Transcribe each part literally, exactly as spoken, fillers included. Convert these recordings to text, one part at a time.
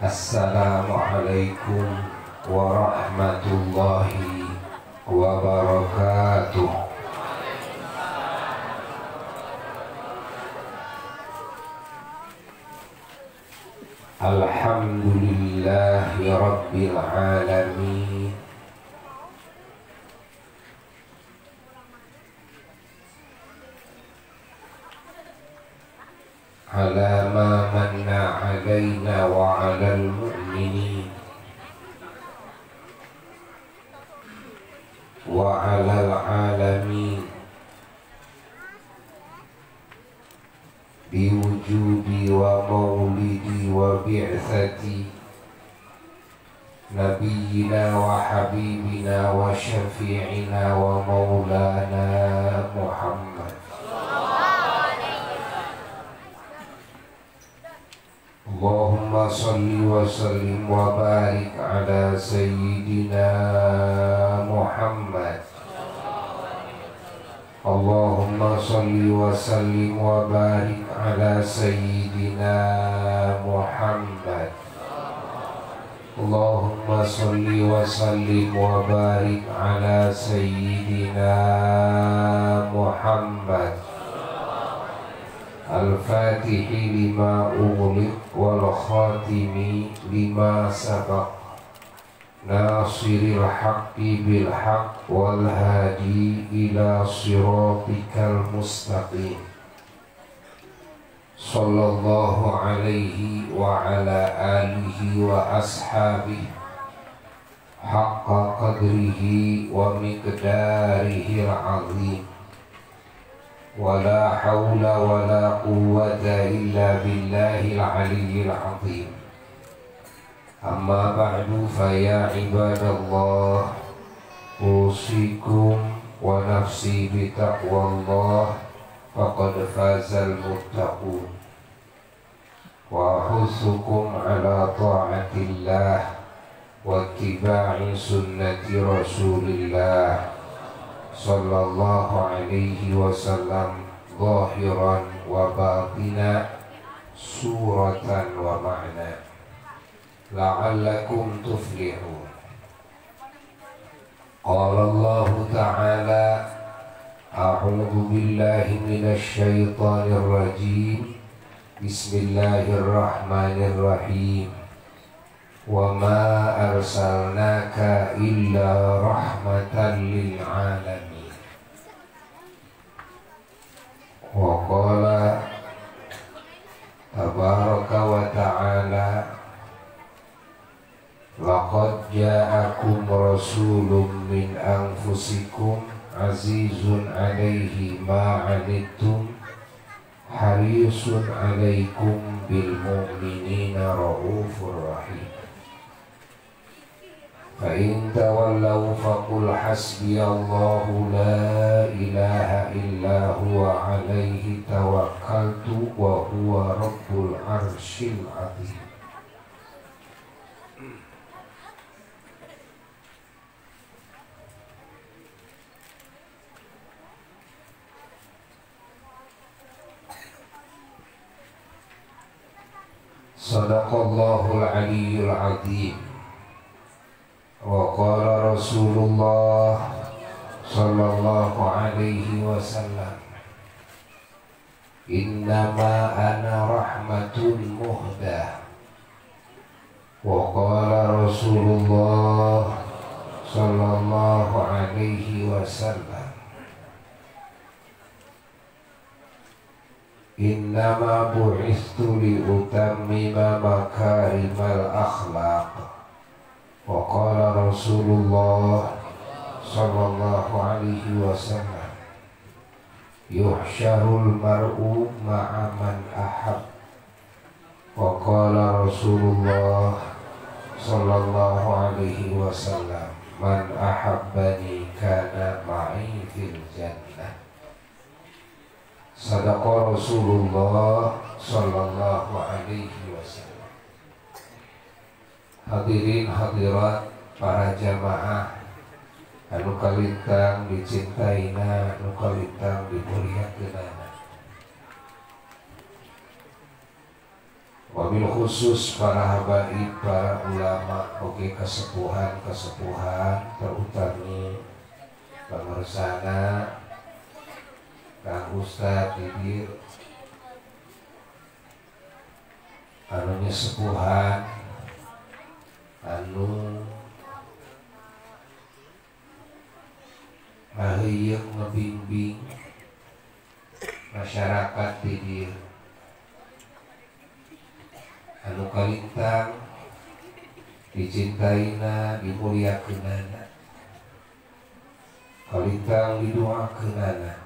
Assalamualaikum warahmatullahi wabarakatuh. Alhamdulillahi rabbil alamin. Ala ma manna alaina wa alal mu'minin wa alal alamin biwujubi wa maulidi wa bi'thati nabiyyina wa habibina wa syafi'ina wa maulana Muhammad. Allahumma salli wa sallim wa barik ala sayyidina Muhammad. Allahumma salli wa sallim wa barik ala sayyidina Muhammad. Allahumma salli wa sallim wa barik ala sayyidina Muhammad. Al-Fatihi lima ughliq wal khatimi lima sabaq, nasiril haqqi bil haqq wal hadi ila siratikal mustaqim. Sallallahu alaihi wa ala alihi wa ashabihi haqqa qadrihi wa miqdarihi al-azim. Wala hawla wala quwwata illa billahil aliyyil azim. Amma ba'du, fa ya ibadallah, usikum wa nafsi bi taqwallah, faqad fazal muttaqun. Wa husukum ala ta'atillah wa ittiba'i sunnati rasulillah sallallahu alaihi wasallam, zahiran wa batina, suratan wa ma'na, la'allakum tuflihun. Qala Allah ta'ala, a'udzu billahi minasy syaithanir rajim. Bismillahirrahmanirrahim. Wa ma arsalnaka illa rahmatan lil alamin. Wa qala tabaraka wa ta'ala, laqad ja'akum rasulun min anfusikum azizun 'alaihi ma 'anittum harisun 'alaikum bil mu'minina raufur rahim. Fa in tawallaw faqul hasbiyallahu la ilaha illa huwa alaihi tawakkaltu wa huwa rabbul arsyil azim. Sadaqallahul aliyyul azim. Wa qala Rasulullah sallallahu alaihi wasallam, innama ana rahmatun muhdah. Wa qala Rasulullah sallallahu alaihi wasallam, innama bu'istu li utammima makarimal akhlaq. Wa qala Rasulullah sallallahu alaihi wasallam, yuhsyarul mar'u ma'a man ahab. Wa qala Rasulullah sallallahu alaihi wasallam, man ahabbani kana ma'i fil jannah. Sadaqa Rasulullah sallallahu alaihi wasallam. Hadirin hadirat para jamaah anu kalintang dicintaina, anu kalintang dimuliakeunana. wabil khusus para habaib, para ulama, oke kesepuhan-kesepuhan terutami pemersana Kang Ustad Didir anunya sepuhan anu ngaheuyeuh ngebimbing masyarakat Didir anu kalintang dicintaina dimuliakeunana kalintang didoakeunana.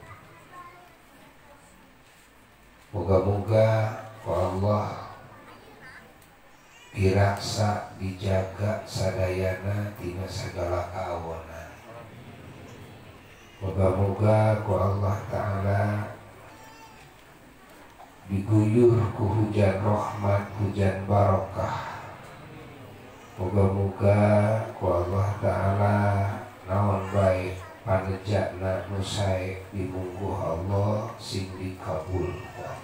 Moga-moga ku Allah diraksa dijaga sadayana tina segala kaonan. Moga-moga ku Allah Ta'ala diguyur ku hujan rahmat, hujan barokah. Moga-moga ku Allah Ta'ala naon baik panejana nu sae dimungguh Allah sing dikabul ku Allah.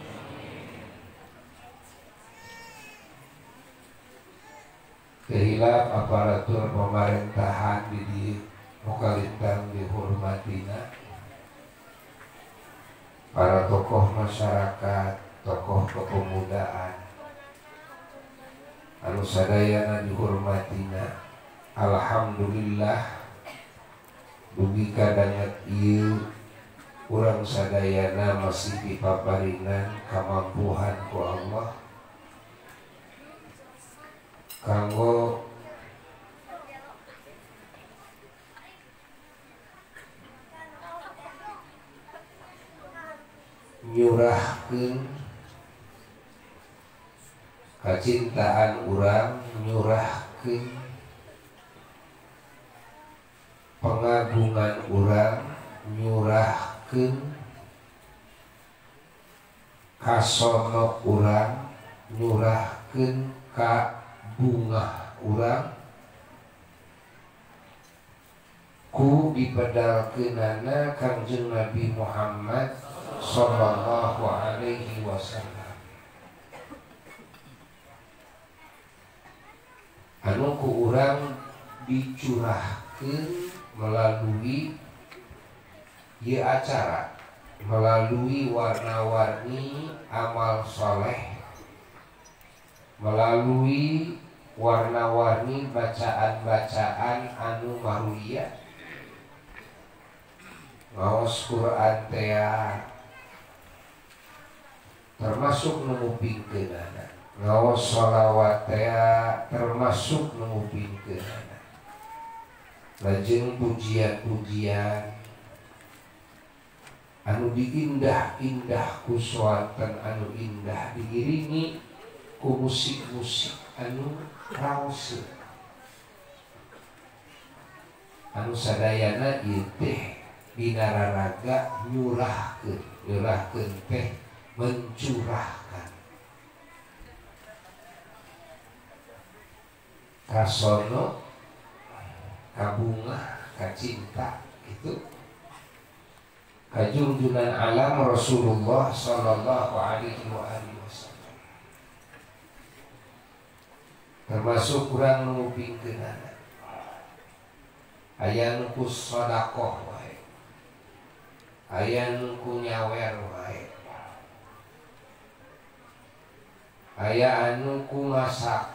Kehilap aparatur pemerintahan di di Mokalintang dihormatina, para tokoh masyarakat, tokoh kepemudaan anu sadayana dihormatina. Alhamdulillah dugi kadangat ieu urang sadayana masih dipaparinan kamampuhan ku Allah kanggo nyurahkeun kacintaan urang, nyurahkeun pengagungan urang, nyurahkeun kasono urang, nyurahkeun ka bunga urang ku dipedalkeunana Kangjeng Nabi Muhammad sallallahu alaihi wasallam anu ku urang dicurahkeun melalui ieu acara, melalui warna-warni amal soleh, melalui warna-warni bacaan-bacaan anu marulia, ngaos Quran teh termasuk numupingkeunana, ngaos sholawat teh termasuk numupingkeunana, lajeng pujian-pujian anu diindah-indah ku swanten anu indah diiringi ku musik-musik anu raos anu sadayana ieu teh dinararaga nyurahkeun, nyurahkeun teh mencurahkan kasono kabunga kacinta itu kajunjunan alam Rasulullah sallallahu alaihi wasallam termasuk kurang numupingkeunana aya nu ku sedekah wae, aya nu ku nyawer wae, aya anu ku masak,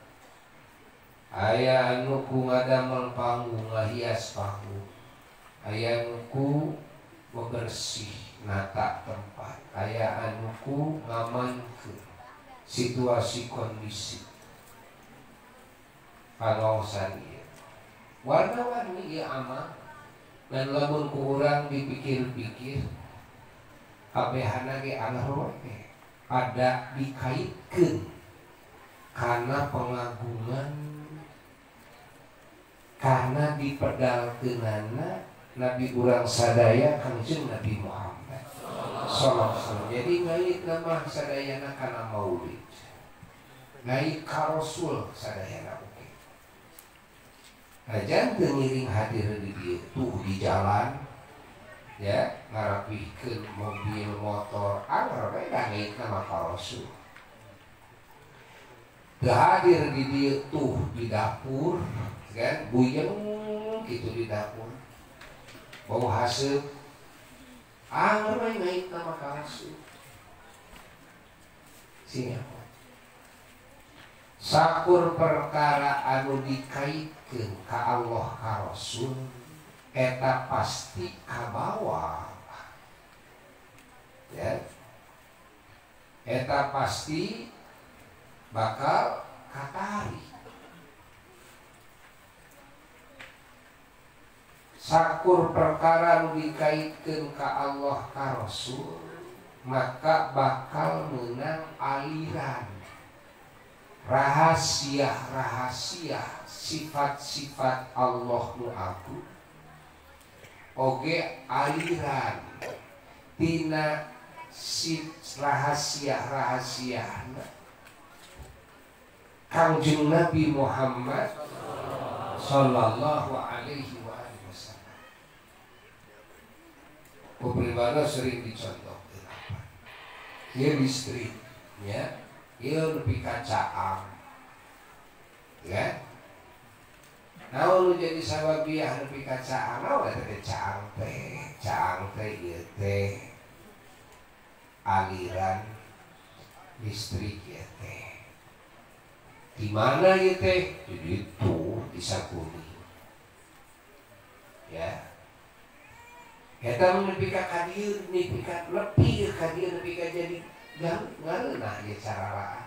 aya anu ku ngadamel panggung ngahias panggung, aya anu ku bebersih nata tempat, aya anu ku ngamankeun situasi kondisi pangaosan ieu warna-warni ieu amal dan lamun ku urang dipikir-pikir kabehana ge alur we pada dikaitkeun kana pengagungan karena dipedalkeunana Nabi urang sadaya Kangjeng Nabi Muhammad sallallahu alaihi wasallam. Jadi ngait nama sadayana kana maulid, ngait ka Rasul sadayana oke. Ajan teu ngiring hadir di dieu tuh di jalan ya ngarapihkeun mobil motor anger we ngait nama ka Rasul. hadir di dia tuh di dapur kan, buyeng gitu di dapur bau haseup anggar we naik nama kalasu sini apa sakur perkara anu dikaitkeun ka Allah ka Rasul eta pasti kabawa ya, eta pasti bakal katari. Sakur perkara nu dikaitkeun ka Allah ka Rasul maka bakal menang aliran rahasia-rahasia sifat-sifat Allah nu agung oge aliran tina rahasia-rahasiana Kangjeng Nabi Muhammad sallallahu alaihi wa alihi wasallam. Beberapa sering dicontohkan apa? Dia istri, ya, dia lebih kacaan, ya. Nah, lu jadi sababiah lebih kacaan, nah udah teh caang teh, caang teh ieu teh aliran listrik ya teh. Di mana ya teh? Jadi itu di Sakuni. Ya. Kita menepika kadir, menepika lebih kadir, menepika jadi nggak ya cara lah.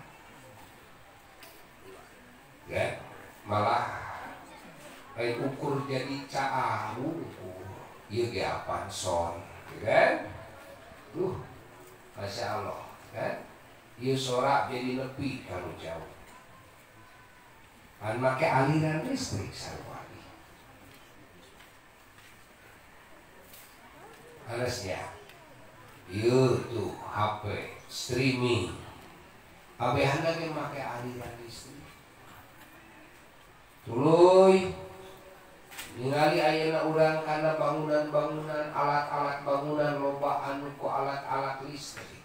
Ya, malah kayak ukur jadi caau, ukur, iya ge apaan son, kan? Tuh, masya Allah, kan? Iya sorak jadi lebih kalau jauh. Kan pakai aliran listrik sarwali. Alasnya, iya tuh H P streaming. H P anda yang pakai aliran listrik. Tuluy, ningali ayeuna urang karena bangunan-bangunan, alat-alat bangunan loba anu ku alat-alat listrik.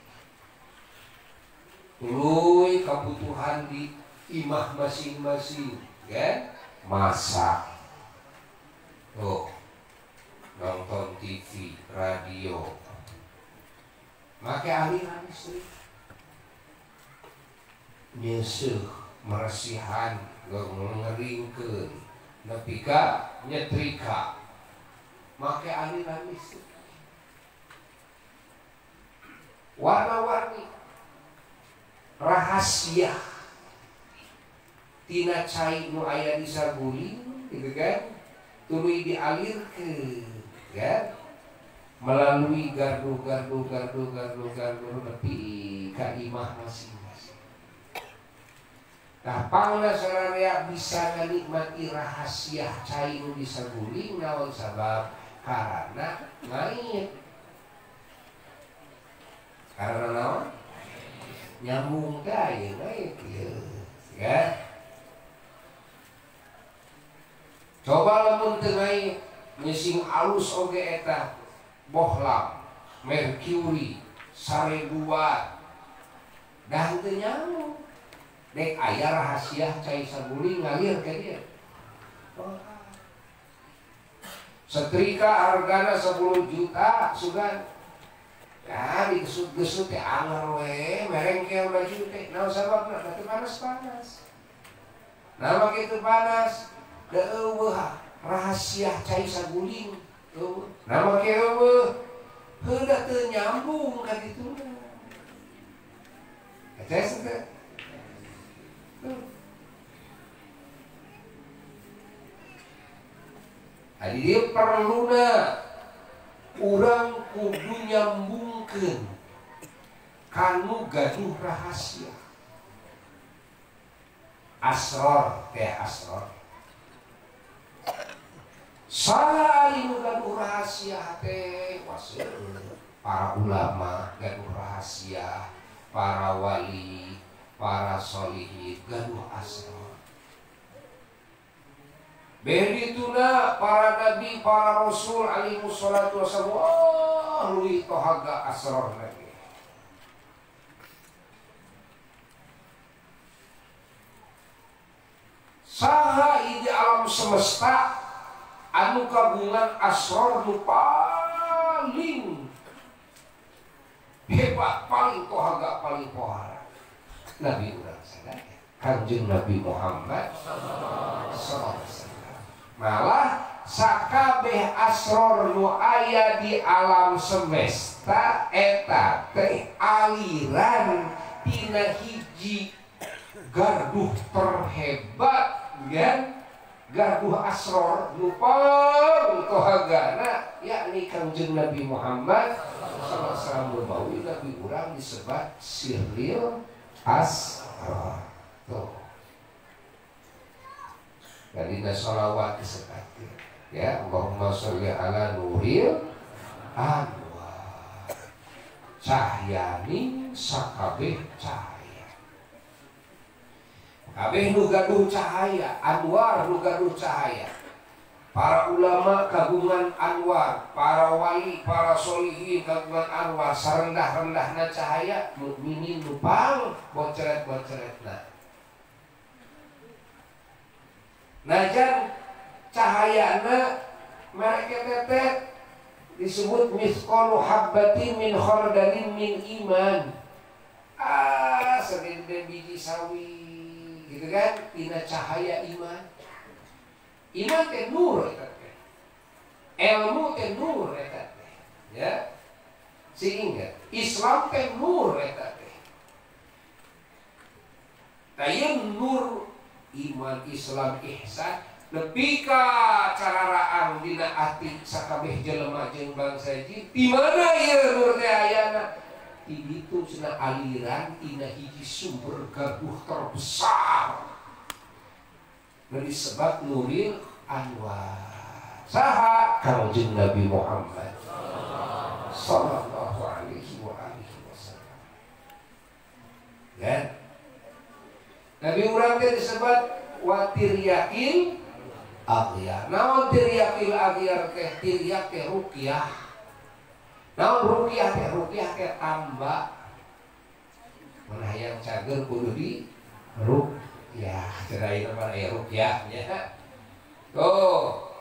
Tuluy kebutuhan di imah masing-masing, kan? Masak, oh, nonton T V, radio, make aliran listrik, nyeusuh, meresihan, ngeringkeun, nepi ka nyetrika, make aliran listrik, warna-warni, rahasia. Tina cai nu aya di saguling gitu kan tuluy dialirkeun ya melalui gardu-gardu gardu-gardu gardu nepi ka imah masing-masing. Nah pangna sararea bisa nganikmati rahasia cai nu di saguling naon sabab karena ngait karena naon nyambung teh aya ngait ieu ya. Coba lamun teu ngai nyesing alus oge eta bohlam, merkuri, sarebuat, dah teu nyambung. Dek aya rahasia cai saguling ngalir ka dieu. Setrika hargana sepuluh juta sugan. Ya digesut-gesut teh anger we, merengkel baju teh. Naon sababna? Da teu panas-panas. Nah kitu panas. Da eueuh rahasia cai saguling eueuh nama ke eueuh heuda teu nyambung ka dituna eta teh adi dieu perluna urang kudu nyambungkeun kanu gaduh rahasia asror teh asror salah anu gaduh rahasia teh waseuh para ulama gaduh rahasia, para wali, para sholihin gaduh asrar. Berituna para nabi, para rasul alaihi wassalatu wassalam wah luwih tohaga asrar lagi. saha di alam semesta anu kagungan asror nu paling hebat, paling tohaga, paling pohara. Nabi urang sadaya Kanjeng Nabi Muhammad sallallahu alaihi wasallam. Malah sakabeh asror nu aya di alam semesta eta teh aliran tina hiji garduh terhebat kan, garduh asror nu paling tohagana yakni Kanjeng Nabi Muhammad sallallahu alaihi wasallam. Berbawi Nabi urang disebut sirril asror. Tuh. Dari salawat disebut ya, Allahumma sholli ala nuril anwar, cahyani sakabeh cahaya. Kabeh nu gaduh cahaya, anwar nu gaduh cahaya. Para ulama kagungan anwar, para wali, para solihin kagungan anwar, sarendah-rendahna cahaya, mukminin lupang boceret-boceretna. Najan cahayana mereka tetet disebut misqalu habbatin min khardalin min iman. Ah, segede biji sawi gitu kan, tina cahaya iman. Iman teh nur eta teh. Ilmu teh nur eta teh. Ya. Sehingga Islam teh nur eta teh. Tayang nur iman, Islam, ihsan lebih ka cararaan dina ati sakabeh jelema jeung bangsa ji. Di mana ieu nur teh ayana? Di ditu cenah aliran tina hiji sumber gaduh terbesar. Nu disebut Nuril Anwar. Saha? Kanjeng Nabi Muhammad sallallahu alaihi wa alihi wasallam. Ya. Nabi urang teh disebut wa tiryakil aghyar. Naon tiryakil aghyar teh? Tiryak teh ruqyah. Naon ruqyah teh? Ruqyah teh tamba. Mun hayang cager kudu di ruqyah. Cerai nama aya ruqyah nya. Tuh.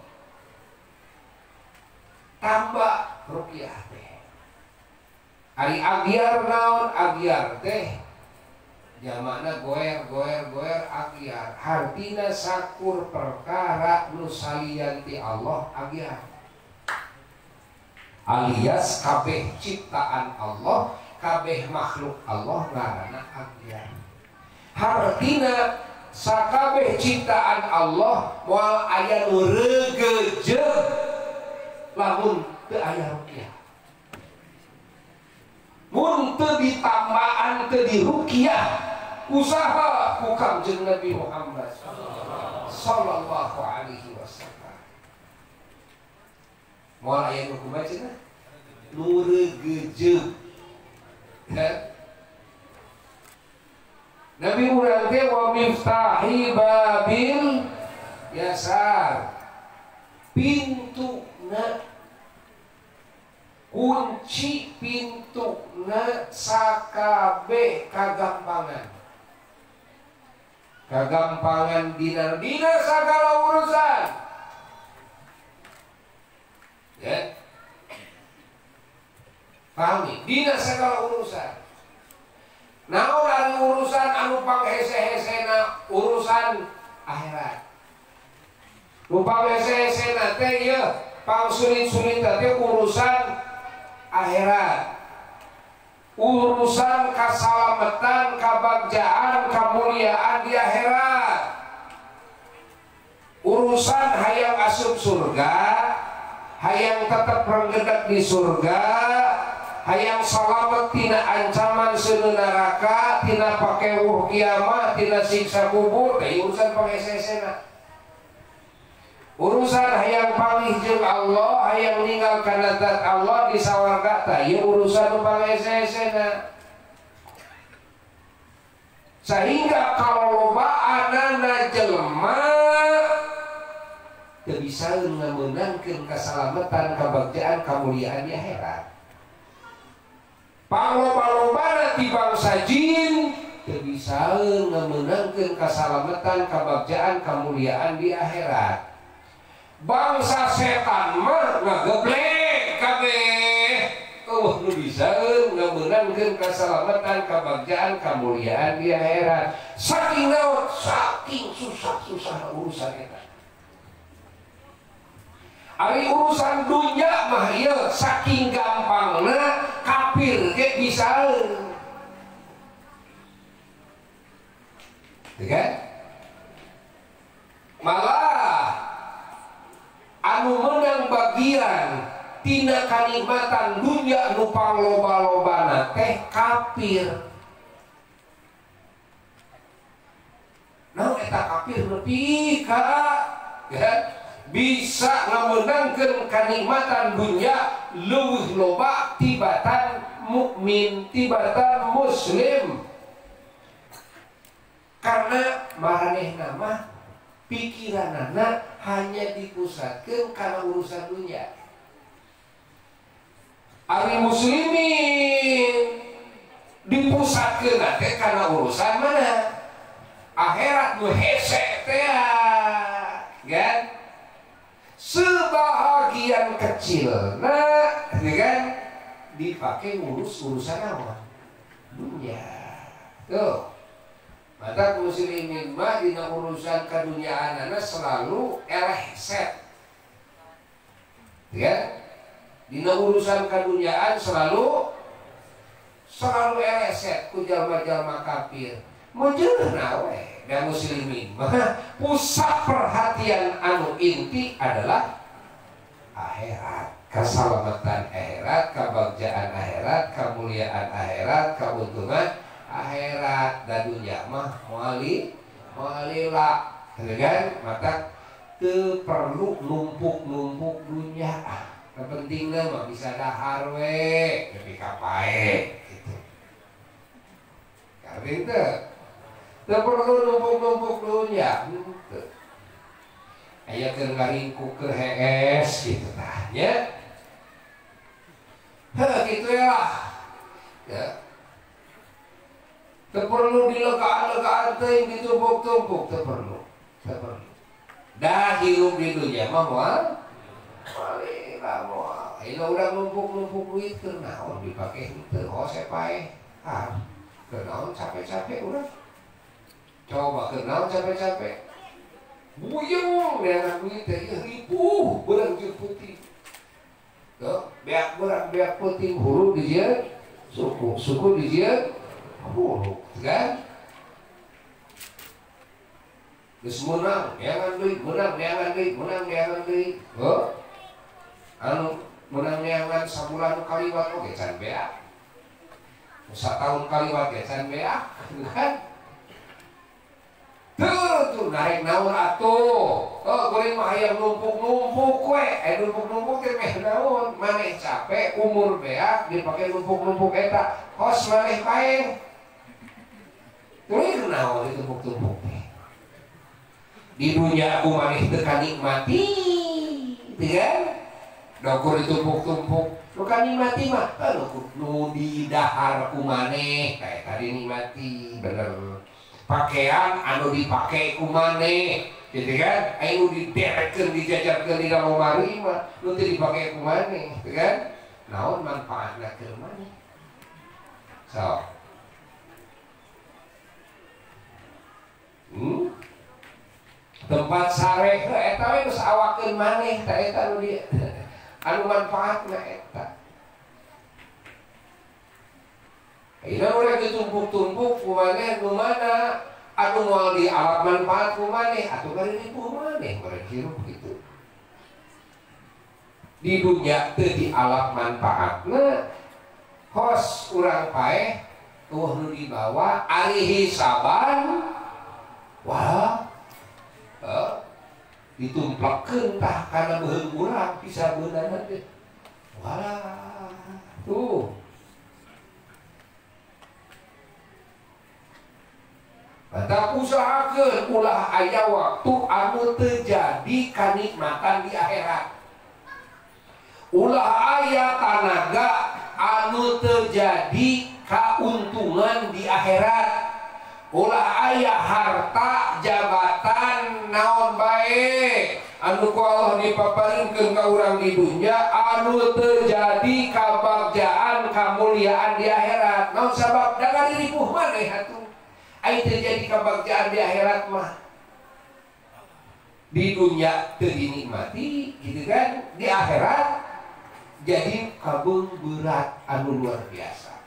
Tamba ruqyah teh. Ari aghyar naon? Aghyar teh jamakna goer goer goer aghyar, hartina sakur perkara nu salian ti Allah aghyar. Alias kabeh ciptaan Allah, kabeh makhluk Allah ngaranna aghyar. Hartina sakabeh ciptaan Allah moal aya nu reugeujeug lamun teu aya ruqyah. Mun teu ditambaan teu diruqyah usaha ku Kanjeng Nabi Muhammad sallallahu alaihi wasallam. Moal aya nu kumaha cenah? Nu reugeujeug. Nabi urang teh wa miftahi babil yasar. Pintuna, kunci pintuna sakabeh kagampangan. Kagampangan dina dina segala urusan. Ya. Pahami? Dina segala urusan. Naon anu urusan anu panghese-hesena urusan akhirat. Nu panghese-hesena teh ieu pangsulit-sulit teh urusan akhirat. Urusan kasalamatan, kabagjaan, kemuliaan di akhirat. Urusan hayang asup surga, hayang tetap renggedak di surga, hayang salamet tina ancaman seuneu neraka, tina pakeuh kiamat, tina siksa kubur, teh urusan panghese-hesena. Urusan hayang panggih jeung Allah, hayang ninggalkan zat Allah di sawarga teh ieu urusan nu panghese-hesena. Sehingga kalau lobaanana jelema teu bisa ngameunangkeun kasalamatan, kabagjaan, kamuliaan di akhirat. Pangloba-lobana ti bangsa jin teu bisa ngamenangkeun kasalamatan, kabagjaan, kamuliaan di akhirat. Bangsa setan mah ngageblek kabeh. Oh, nu bisa ngamenangkeun kasalamatan, kabagjaan, kamuliaan di akhirat. Saking naon? Saking susah-susah urusan eta. Ari urusan dunya mah ieu saking gampangna kafir ge bisa. Kan? Malah anu menang bagian tina kanikmatan dunya nu pangloba-lobana teh kafir. Naon eta kafir nepi ka kan bisa ngamenangkeun kanikmatan dunya leuwih loba tibatan mukmin, tibatan muslim. Karena maranehna mah pikiranana hanya dipusatkeun kana urusan dunia. Ari muslimin dipusatkeun teh kana urusan mana? Akhirat nu hese teh kan? Sebahagian kecil nah kan dipakai ngurus urusan apa? Dunia. Tuh. Mata muslimin mah dina urusan kaduniaanana selalu eleh set. Ya? Dina urusan kaduniaan selalu selalu eleh set ku jalma-jalma kafir. Mujeunna we da muslimin mah pusat perhatian anu inti adalah akhirat, keselamatan akhirat, kebahagiaan akhirat, kemuliaan akhirat, keuntungan akhirat. Dan dunia mah moali moalila kan mata teu perlu numpuk-numpuk dunia. Pentingna mah bisa dahar we nepi ka pae gitu. Karena itu teu perlu numpuk-numpuk dunia. Aya keur ngaringkuk ke hees gitu tah nya. Heuh kitu ya. Ya. Teu perlu dilegaan-legaan teuing ditumpuk-tumpuk, teu perlu. Teu perlu. Dah hirup di dunia mah moal malila moal. Ayeuna urang numpuk-numpuk duit keur naon dipake henteu hose pae. Ah, keur naon capek-capek urang. Coba keur naon capek-capek. Buyung dengan duit teh ieu ripuh beurang jeung putih. Tuh, beak beurang beak putih huru dijieun suku, suku dijieun huru, kan? Geus meunang, neangan deui, meunang neangan deui, meunang neangan deui. Heuh. Anu meunang neangan sabulan kaliwat oge can beak. Sataun kaliwat ge can beak, kan? Tuh, tuh naik naon atuh. Oh, goreng mah hayang numpuk-numpuk we. Eh numpuk-numpuk teh meh naon? Maneh capek umur beak dipake numpuk-numpuk eta. Kos maneh pae. Tuluy naon ditumpuk-tumpuk teh. Di dunia aku maneh teu kanikmati. Teu kan? Dokur ditumpuk-tumpuk. Nu kanikmati mah anu nu di dahar ku maneh kae tadi nikmati bener. Pakaian anu dipake ku maneh gitu kan anu diderekeun dijajarkeun di dalam lemari mah nu teu dipake ku maneh gitu kan naon manfaatna keur maneh so hmm? Tempat sare eta we geus awakeun maneh ta eta anu di anu manfaatna eta. Ayeuna urang ditumpuk-tumpuk ku maneh nu mana anu moal di alat manfaat ku maneh atuh bari ripuh maneh urang hirup kitu. Di dunya teu di alat manfaatna hos urang paeh tuh nu dibawa ari hisaban wah uh, ditumplekeun tah kana beuheung urang bisa beunana teh. Walah tuh Mata usahakeun ulah aya waktu anu terjadi kanikmatan di akhirat. Ulah aya tanaga anu terjadi kauntungan di akhirat. ulah aya harta jabatan naon bae anu ku Allah dipaparinkeun ka urang di dunya anu terjadi kabagjaan kamuliaan di akhirat. Naon sabab da ngaripuh maneh atuh ai terjadi kabagjaan di akhirat mah di dunya teu dinikmati gitu kan, di akhirat jadi kabung berat anu luar biasa.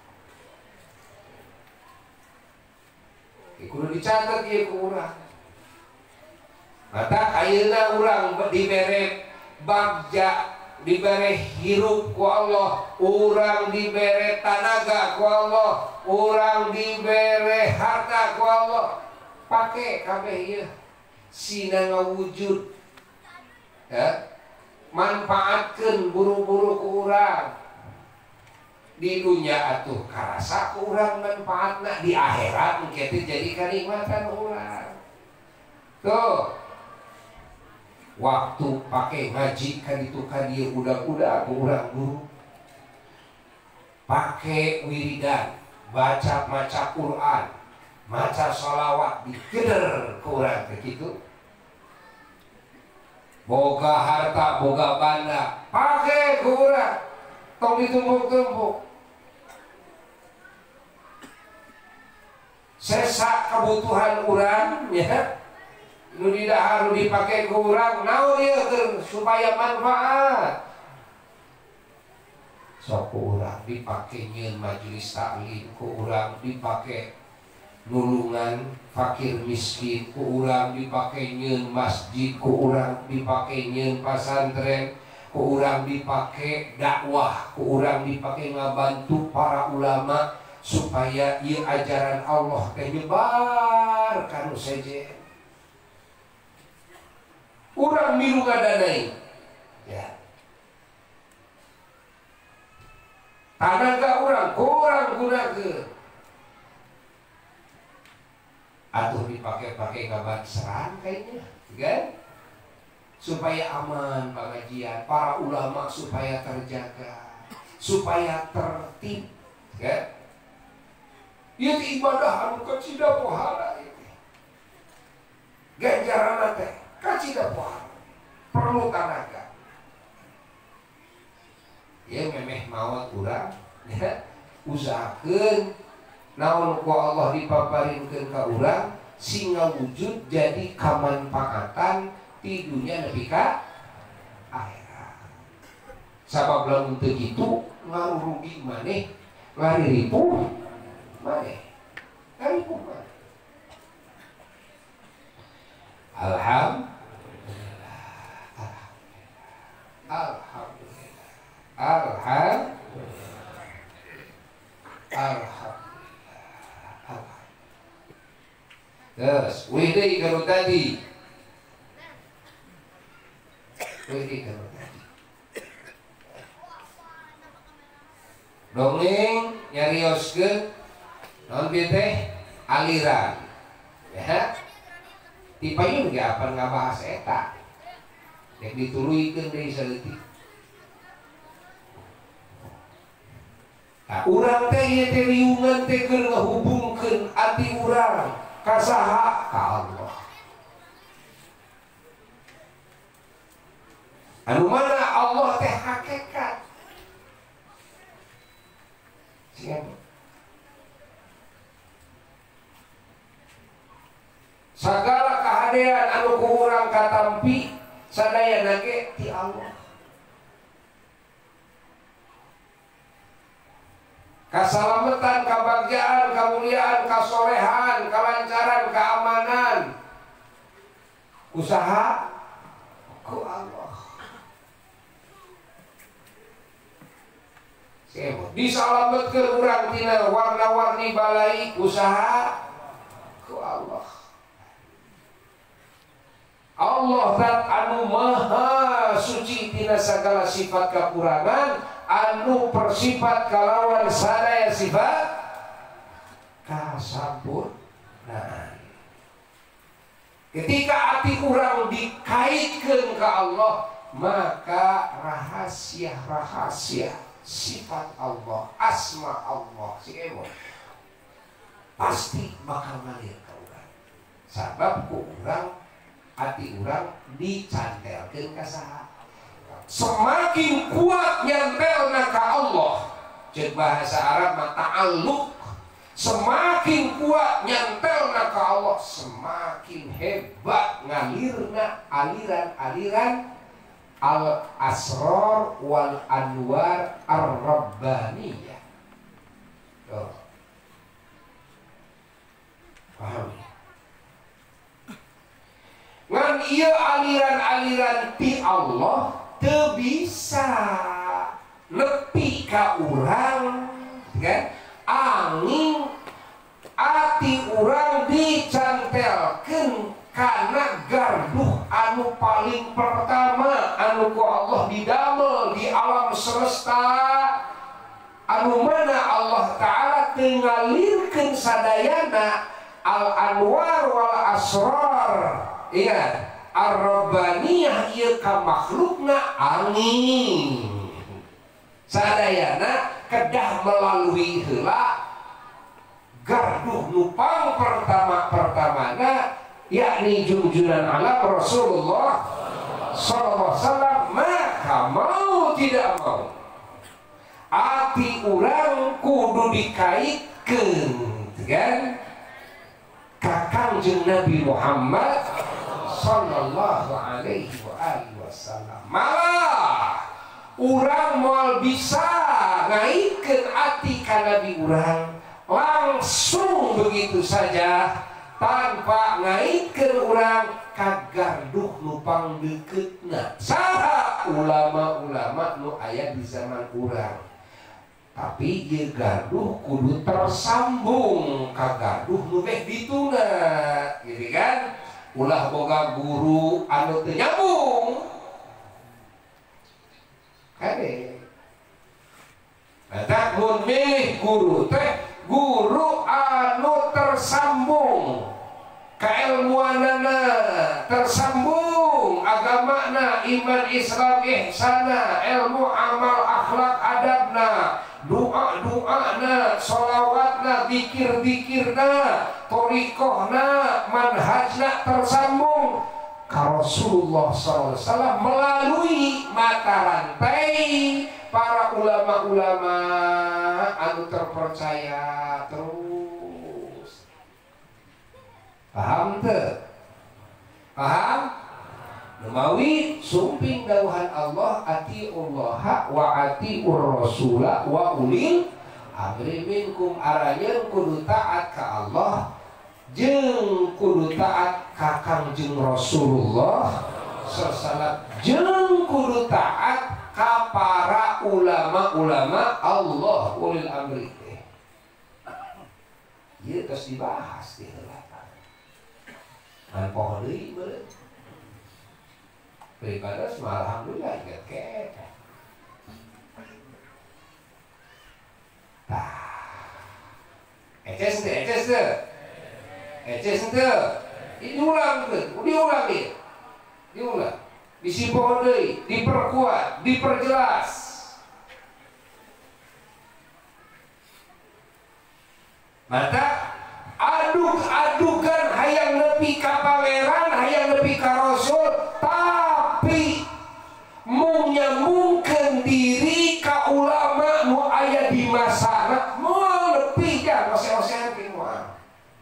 Kudu dicatat ieu ku urang. Mata ayeuna urang dibere bagja, dibere hirup ku Allah, urang dibere tanaga ku Allah, urang dibere harta ku Allah. Pake kabeh ieu sina ngawujud. Ya. Manfaatkeun buru-buru ku urang. Di dunia atuh karasa urang manfaatna, di akhirat mungkin jadi kenikmatan urang. Tuh waktu pakai ngaji kan itu kan dia udah-udah urang guru pakai wiridan, baca maca Quran, maca sholawat, dikeder ke urang begitu. Boga harta, boga banda, pakai ke urang, tong ditumpuk-tumpuk. Sesak kebutuhan urang ya nu didahar dipakai ke urang naon ieu supaya manfaat sok urang dipake nyeun majelis taklim ku urang dipake nulungan fakir miskin ku urang dipake nyeun masjid ku urang dipake nyeun pasantren ku urang dipake dakwah ku urang dipake ngabantu para ulama supaya ieu ajaran Allah teh nyebar kanu sejen. Urang milu ngadanai ya. Tanaga urang kurang gunakeun. Atuh dipake-pake kabar seran kayaknya, kan? Supaya aman pengajian, para ulama supaya terjaga, supaya tertib, kan? Ieu ibadah anu kacida pohara ieu. Ganjaran teh kacida pohara. Perlu tenaga. Ya memeh maot urang ya, usahakeun naon ku Allah dipaparinkeun ka urang sehingga wujud jadi kamanfaatan di dunia nepi ka akhirat. Sabab lamun teu kitu ngarugi maneh, ngariripuh maneh. Ngaripuh maneh. Alhamdulillah. Alhamdulillah. Alhamdulillah. Alhamdulillah. Terus, widi kalau tadi, widi kalau tadi, dongeng nyarioskeun non teh aliran, ya. Tipayun ge apa ngabahas eta, yang dituluikeun deui saleutik. Nah, urang teh ieu teh riungan teh keur ngahubungkeun ati urang ka saha? Ka Allah. Anu mana Allah teh hakikat. Siapa? Sagala kahadean anu ku urang katampi sadayana ge ti Allah. Kasalamatan, kabahagiaan, kemuliaan, kasolehan, kelancaran, keamanan, usaha ku Allah. Disalametkeun urang tina warna-warni balai, usaha ku Allah. Allah zat anu maha suci tina sagala sifat kakurangan, anu persifat kalawan sadaya sifat kasampurnaan. Ketika hati urang dikaitkeun ka Allah, maka rahasia-rahasia sifat Allah, asma Allah, si emo pasti bakal ngalir ka urang. Sabab ku urang hati urang dicantelkeun ka saha. Semakin kuat nyantelna ka Allah, ceuk bahasa Arab mah ta'alluq. Semakin kuat nyantelna ka Allah, semakin hebat ngalirna aliran-aliran al-asrar wal anwar ar-rabbaniyah. Tuh. Paham ya? Ngan ieu aliran-aliran ti Allah teu bisa nepi ka urang, kan? Angin ati urang dicantelkeun kana garduh anu paling pertama anu ku Allah didamel di alam semesta, anu mana Allah Ta'ala teu ngalirkeun sadayana al-anwar wal asrar. Ingat, ar-rabbaniyah ieu ka makhlukna angin. Sadayana kedah melalui heula garduh nupang pertama-pertamana, yakni junjunan alam Rasulullah sallallahu alaihi wasallam. Maka mau tidak mau ati urang kudu dikaitkeun kan ka Kangjeng Nabi Muhammad sallallahu alaihi wa alihi wasallam. Malah urang moal bisa ngaitkeun ati ka Nabi urang langsung begitu saja tanpa ngaitkeun urang ka garduh nupang deuketna saha ulama-ulama nu aya di zaman urang. Tapi ieu garduh kudu tersambung ka garduh nu beh dituna, gitu kan? Ulah boga guru anu teu nyambung. Kade. Eta mun milih guru teh guru anu tersambung kailmuanana, tersambung agamana, iman Islam ihsana, ilmu amal akhlak adabna, doa-doana, sholawatna, zikir-zikirna, thoriqohna, manhajna tersambung ka Rasulullah sallallahu alaihi wasallam melalui mata rantai para ulama-ulama anu terpercaya terus. Paham teu? Paham? Numawi sumping dawuhan Allah, atiullaha wa atiur rasula wa ulil amri minkum, aranya kudu taat ka Allah jeung kudu taat ka Kangjeng Rasulullah sallallahu alaihi wasallam jeung kudu taat ka para ulama-ulama Allah ulil amri. Ieu tos dibahas di heula. An poho deui meureun. Beribadah semua alhamdulillah ingat keta. Tah. Eces teh, eces teh. Eces teh. Diulang tuh, diulang nih. Diulang. Disimpulkan deui, diperkuat, diperjelas. Mata aduk-adukan hayang nepi ka pangeran, hayang nepi ka Rasul, tapi mung nyambungkeun diri ka ulama nu aya di masana, moal nepi ja ose-osehan ge moal.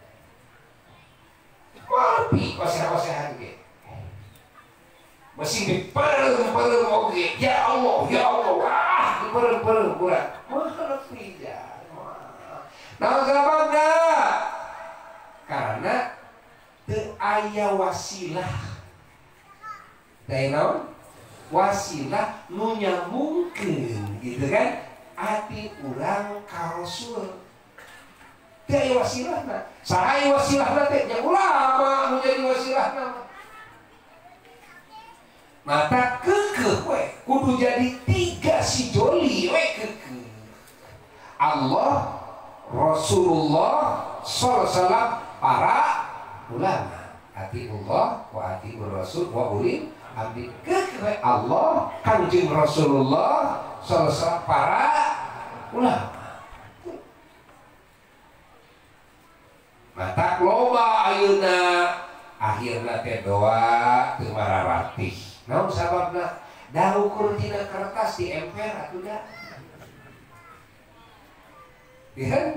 Moal nepi ose-osehan ge. Masih diperem-perem oge, ya Allah, ya Allah, wah, diperem-perem kurang. Moal nepi ja. Nah, sababna karena teu aya wasilah. Teu naon? Wasilah nu nyambungkeun gitu kan ati urang ka Rasul. Teu aya wasilahna. Saha aya wasilahna teh? Ya ulama nu jadi wasilahna. Mata keukeuh we kudu jadi tiga si joli we keukeuh. Allah, Rasulullah sallallahu alaihi wasallam, para ulama. Atiullah wa atiur rasul wa ulil amri. Keukeuh Allah, Kangjeng Rasulullah sallallahu alaihi wasallam, para ulama. tak loba ayeuna akhirna teh doa teu mararatih. Naon sababna? Da ukur tina kertas di emper atuh da. Ya.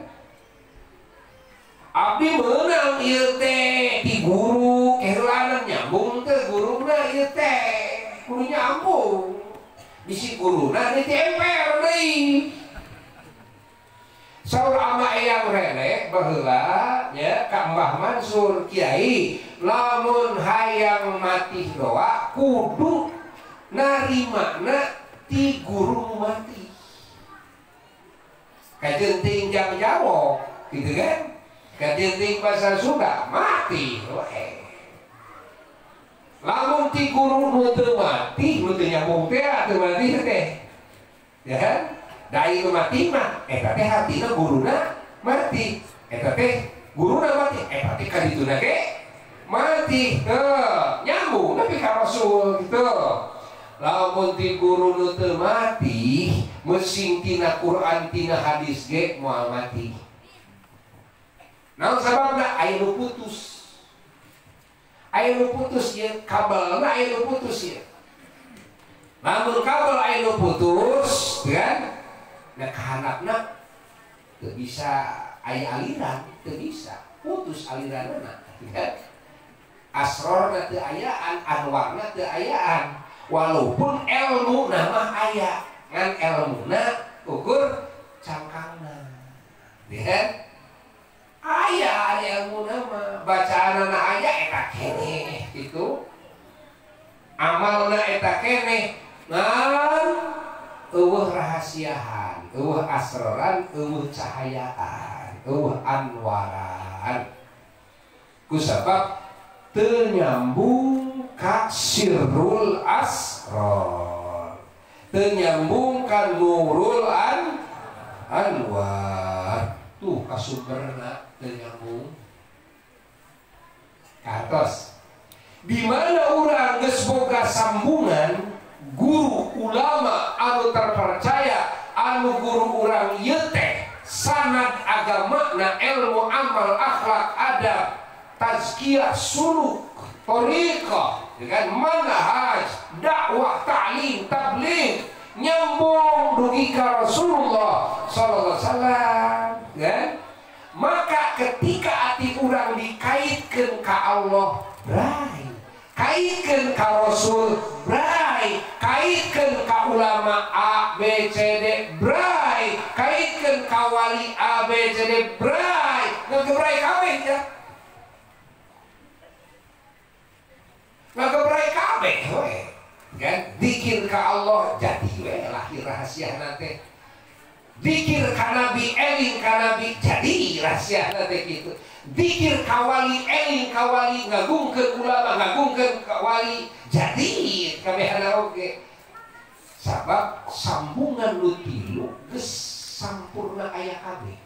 Abdi meunang ieu teh di guru keheulanan nyambung teh guruna ieu teh kudu nyambung. Bisi guruna di emper deui. Saur ama eyang rene baheula ya ka Mbah Mansur Kiai lamun hayang mati doa kudu narimana ti guru mati. Kajeun ting jang jawab gitu kan? Kajeun ting bahasa Sunda mati we. Lamun ti guru nu teu mati, nu teu nyambung teh teu mati teh. Ya kan? Dai nu mati mah eta teh hartina guruna mati. Eta teh guruna mati, eta teh kadituna ge mati. Teu nyambung tapi ka Rasul gitu. Lamun ti guru nu teu mati, mesin tina Quran tina hadis ge moal mati. Naon sababna? Aya nu putus. Aya nu putus ye, kabelna aya nu putus ye. Lamun kabel aya nu putus, kan? Nah kahanapna teu bisa aya aliran, teu bisa. Putus aliranna, kan? Asrorna teu ayaan, anwarna teu ayaan. Walaupun ilmu nama aya, ngan ilmuna ukur cangkangna. Ya. Aya ilmu nama, bacaanna aya eta keneh gitu. Amalna eta keneh. Ngan eueuh rahasiahan, eueuh asroran, eueuh cahayaan, eueuh anwaran. Kusabab teu nyambung ka sirrul asrar, teu nyambung ka nurul an anwar. Tuh kasumberna teu nyambung. Katos di mana urang geus boga sambungan guru ulama anu terpercaya, anu guru urang ieu teh sanad agamana, ilmu amal, akhlak, adab, tazkiyah, suluk, thariqah, dengan manhaj, dakwah, ta'lim, tabligh, nyambung dugi ka Rasulullah sallallahu alaihi wasallam, kan? Maka ketika hati urang dikaitkeun ka Allah, bray, kaitkeun ka Rasul, bray, kaitkeun ka ulama A B C D, bray, kaitkeun ka wali A B C D, bray, ngegebray kabeh ya. Ngegebray kabeh we. Kan dikir ka Allah jadi we lahir rahasia nate. Dikir ka Nabi eling ka Nabi jadi rahasia nate gitu. Dikir ka wali eling ka wali, ngagungkeun ulama, ngagungkeun ka wali jadi kabehana oge. Sabab sambungan nu tilu geus sampurna aya kabeh.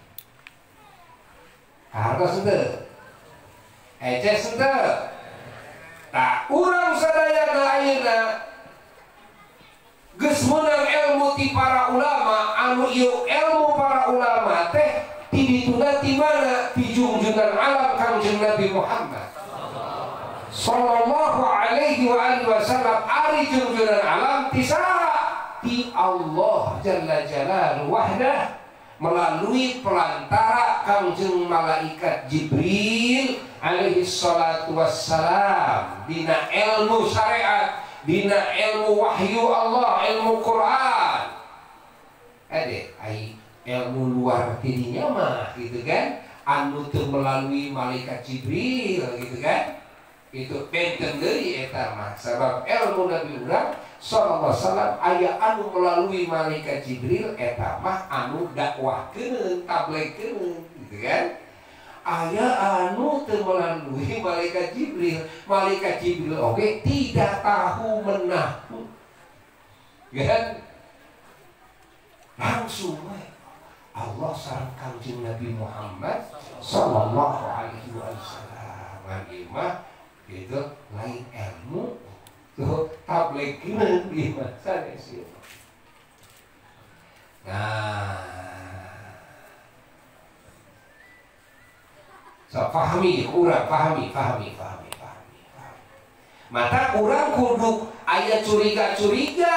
Hartos henteu? Eces henteu? Tah urang sadayana ayeuna geus meunang ilmu ti para ulama, anu ieu ilmu para ulama teh ti dituna ti mana? Ti junjungan alam Kangjeng Nabi Muhammad sallallahu alaihi wa alihi wasallam. Ari junjungan alam ti saha? Ti Allah jalla jalaluhu wahdah melalui pelantara Kangjeng malaikat Jibril alaihi salatu wassalam dina ilmu syariat, dina ilmu wahyu Allah, ilmu Quran. Ade ai ilmu luar tidinya mah gitu kan, anu teu melalui malaikat Jibril gitu kan. Itu benten deui eta mah sabab ilmu Nabi urang sallallahu alaihi wasallam aya anu melalui malaikat Jibril, eta mah anu dakwahkeun, tabligkeun gitu kan. Aya anu teu melalui malaikat Jibril, malaikat Jibril oke okay, tidak tahu menahu, kan? Langsung we Allah sareng Kangjeng Nabi Muhammad sallallahu alaihi wasallam mah itu lain ilmu tuh tabligkeun di masa desi. Nah So, pahami, urang pahami, pahami, pahami, pahami, pahami. Mata urang kudu aya curiga-curiga.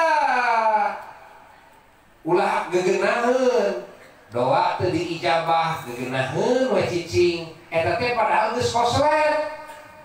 Ulah gegenaheun. Doa teu diijabah gegenaheun we cicing. Eta teh padahal geus koslet.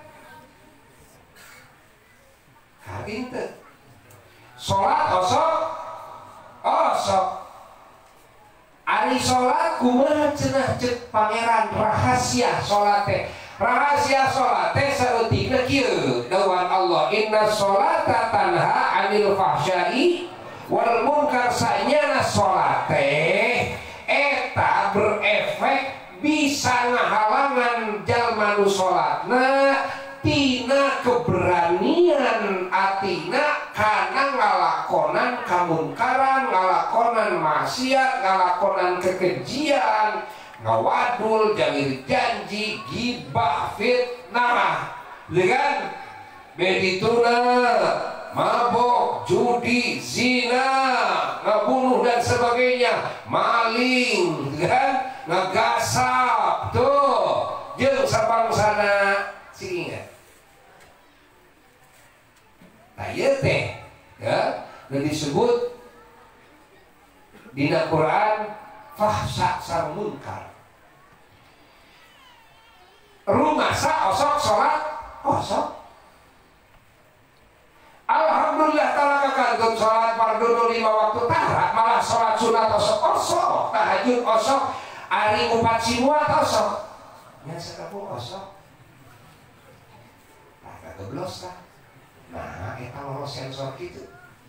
Karin teu. Salat osok osok. Ari salat kumaha cenah cek pangeran rahasia salat teh. Rahasia salat teh saeutikna kieu dawuhan Allah, inna sholata tanha 'anil fahsya'i wal munkar. Sanyana salat teh eta berefek bisa ngahalangan jalma nu salatna tina keberanian atina kana ngalakonan kamunkaran, ngalakonan maksiat, ngalakonan kekejian, ngawadul, jalir janji, gibah, fitnah, dengan bedituna, mabok, judi, zina, ngebunuh dan sebagainya, maling, kan, ngegasap, tuh, jeung sabangsana sing ingat. Nah ieu teh ya nu disebut dina Quran fahsya sareng munkar. Rumasa osok salat osok. Alhamdulillah taala kakantun salat fardu lima waktu tara, malah salat sunat osok osok, tahajud osok, ari upat simuat osok. Nya sakapu osok. Nah, kagoblos kan. Nah, eta lolos sensor gitu.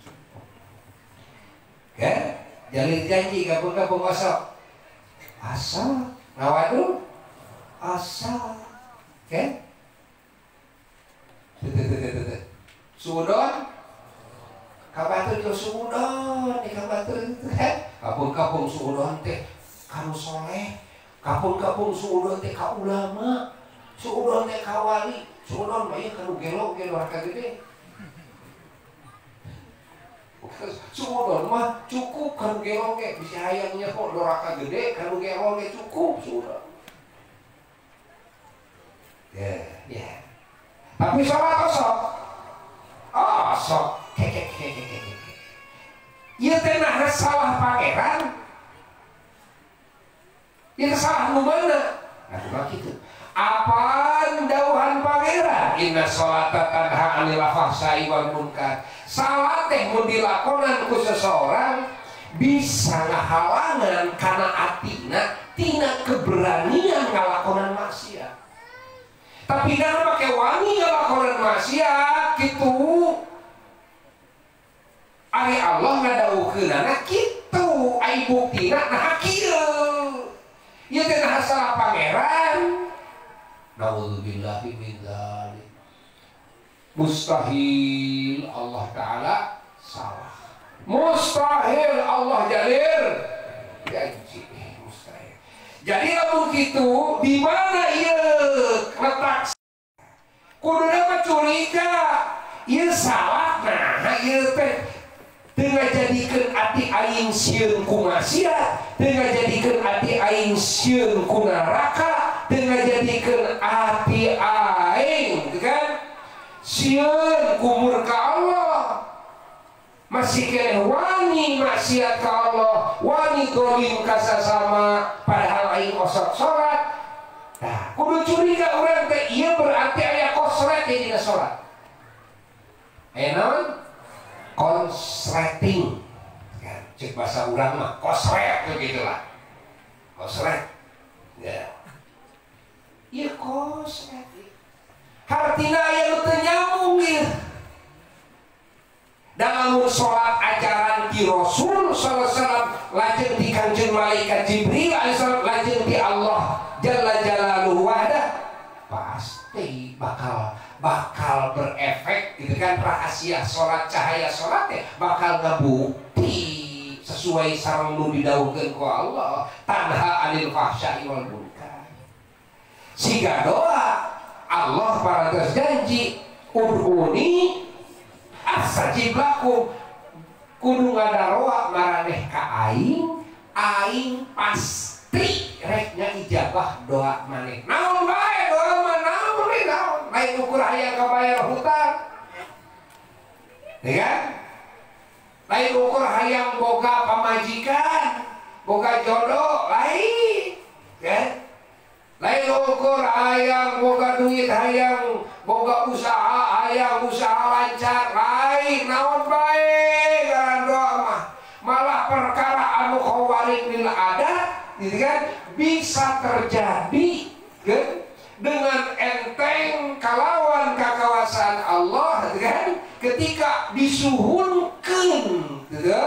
Kan? Jalin janji gabung-gabung osok. Asal ngawadul asal. Kan? Tuh-tuh-tuh-tuh. Suudon kabatur jo suudon di kabatur itu kan. Kapung-kapung suudon teh kamu soleh. Kapung-kapung suudon teh ka ulama. Suudon teh ka wali. Suudon mah ieu kanu gelo gelo raka gede. Suudon mah cukup kanu gelo ge bisa hayangnya kok doraka gede kanu gelo ge cukup suudon. Ya, ya. Tapi salat osok. Osok. Kek kek kek kek. Ieu teh nah salah pangeran. Ieu salah nu mana? Nah, kumaha kitu. Apaan dawuhan pangeran? Inna sholata tanha 'anil fahsya'i wal munkar. Salat teh mun dilakonan ku seseorang bisa ngahalangan kana atina tina keberanian ngalakonan maksiat. Tapi dah make wangi ngalakonan maksiat kitu. Ari Allah ngadawukeunana kitu, ai buktina nah kieu. Ieu teh nah salah pangeran. Na'udzubillahi min dzalik. Mustahil Allah Ta'ala salah. Mustahil Allah jalir janji. Mustahil. Jadi lamun kitu di mana ieu letak kuduna mah curiga ieu salah. Nah ieu teh teu ngajadikeun ati aing sieun ku maksiat, teu ngajadikeun ati aing sieun ku neraka, teu ngajadikeun ati aing kan sieun ku murka Allah. Masih keneh wani maksiat ka Allah, wani dolim ka sasama padahal aing osok salat. Nah, kudu curiga urang teh ieu berarti aya kosret di dina salat. Aya naon? Konsleting, kan? Cek bahasa urang mah kosret begitu lah, kosret, ya, iya kosret. Hartina yang teu nyambung ya. Dalam sholat ajaran di Rasul sallallahu alaihi wasallam, lajeng di Kanjeng malaikat Jibril alaihissalam, lajeng di Allah Jalla Jalaluhu wahdah, pasti bakal bakal berefek gitu kan. Rahasia sholat, cahaya sholat ya bakal ngebukti sesuai sareng nu didawuhkeun ku Allah, tanha 'anil fahsya'i wal munkar. Siga doa Allah parantos janji ud'uni astajib lakum, kudu ngadaroa maraneh ka aing, aing pasti rek ijabah doa maneh naon bae. lain ukur hayang kabayar hutang, ya kan? Lain ukur hayang boga pamajikan, boga jodoh, lain, kan? Lain ukur hayang boga duit, hayang boga usaha, hayang usaha lancar, lain naon bae ngaran doa mah. Malah perkara anu khawarik lil adat, gitu kan? Bisa terjadi, kan? Dengan enteng kalawan kakawasan Allah, gitu kan? Ketika disuhunkeun, gitu.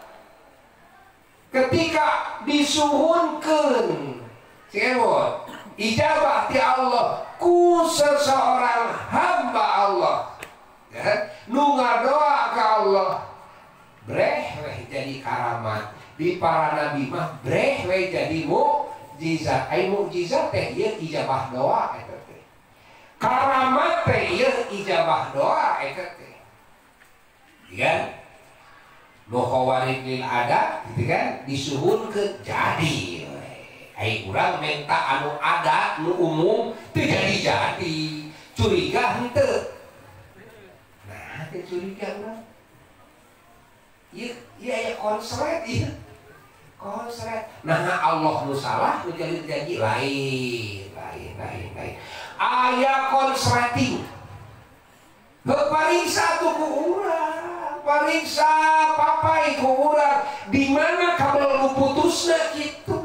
Ketika disuhunkeun, cewek ijabah ti Allah ku seseorang hamba Allah, ya, nu ngadoa ka Allah, breh weh jadi karamat. Di para nabi mah breh weh jadi mukjizat. Ai mukjizat teh ieu ijabah doa eta teh. Karamat teh ieu ijabah doa eta teh. Ya. Nu khawarid lil adat, gitu kan? Disuhunkeun jadi. Ai urang menta anu adat nu umum teu jadi-jadi. Curiga henteu. Nah, teu curiga urang. Ieu ieu aya konslet ieu. Konslet. Nah, Allah nu salah nu jadi-jadi lain, lain, lain, lain. Aya konsleting. Kepariksa tuh ku urang, pariksa papai ku urang, di mana kabel nu putusna kitu.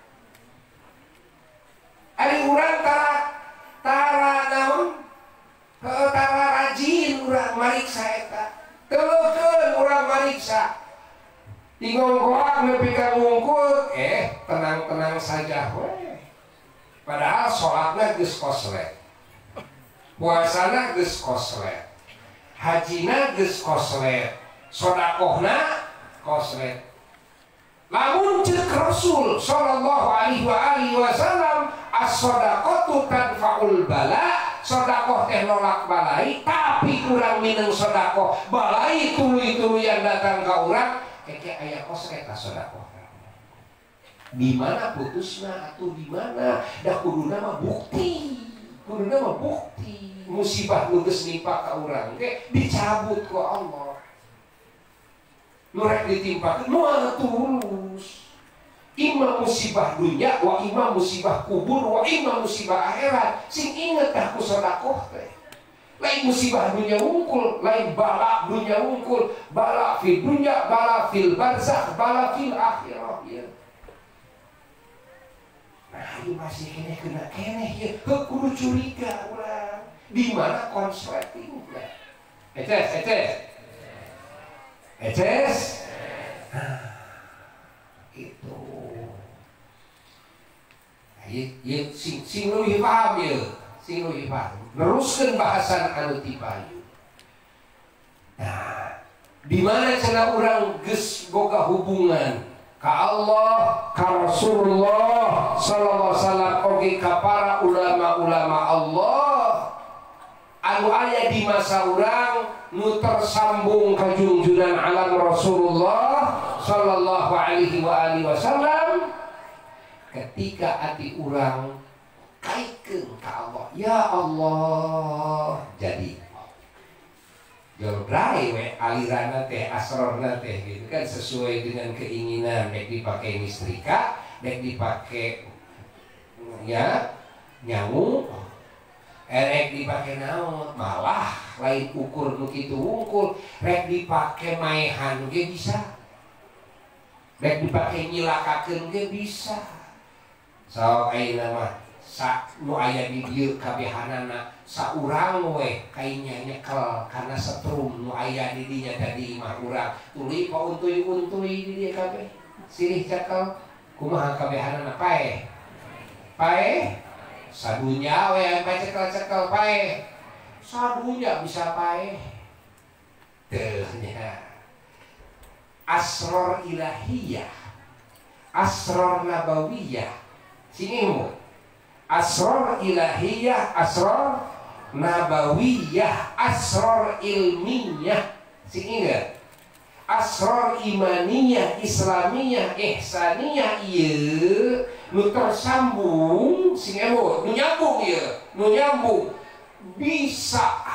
Ari urang tara tara naon? Heuh tara rajin urang mariksa eta. Teukeun urang mariksa. Tingongkoak nepi ka ngungkul, eh tenang-tenang saja we. Padahal salatna geus koslet. Puasana geus koslet, hajina geus koslet, sodakohna koslet. Lamun ceuk Rasul sallallahu alaihi wa alihi wasallam, as-shadaqatu tadfa'ul bala, sodakoh teh nolak balai, tapi kurang mineng sodakoh balai tuluy-tuluy yang datang ka urang, keke aya koslet ka sodakoh. Di mana putusna atuh di mana? Da kuduna mah bukti. Kuduna mah bukti. Musibah nu geus nimpa ka urang ge dicabut ku Allah. Nu rek ditimpakeun moal tulus. Imam musibah dunya wa imam musibah kubur wa imam musibah akhirat. Sing inget dah ku sedekah teh. Lain musibah dunya wungkul, lain bala dunya wungkul, bala fil dunya, bala fil barzakh, bala fil akhirah. Ya. Nah, ini masih kene kena kene ya. Kudu curiga urang. Di mana konsletingnya? Eces, eces, eces. Nah, itu. Iya, sing sing leuwih paham ya, sing leuwih paham. Neruskeun bahasan anu ti payu. Nah, di mana cenah urang geus boga hubungan ka Allah, ka Rasulullah sallallahu alaihi wasallam, oge ka para ulama-ulama Allah anu aya di masa urang nu tersambung ka junjungan alam Rasulullah sallallahu alaihi wa alihi wasallam. Ketika ati urang kaikeun ka Allah, ya Allah, jadi jodrai we alirana teh asrorna teh gitu kan, sesuai dengan keinginan. Dek dipakai mistrika, dek dipakai ya nyamu, erek dipakai naon, malah lain ukur nu kitu wungkul, rek dipakai maehan ge bisa, rek dipakai nyilakakeun ge bisa. So ayeuna mah sa nu aya di dieu kabehanana saurang we kainya nyekel karena setrum nu aya di dinya tadi mah urang tuluy pa untuy-untuy di dieu kabeh silih cekel kumaha kabehanana paeh paeh sadunya we aya cekel-cekel paeh sadunya bisa paeh teu nya. Asror ilahiyah, asror nabawiyah sinimu, asror ilahiyah, asror nabawiyah, asror ilmiyah, sing ingat asror imaniyah, islamiyah, ihsaniyah, ieu nu tersambung sing emut nu nyambung ieu nu nyambung bisa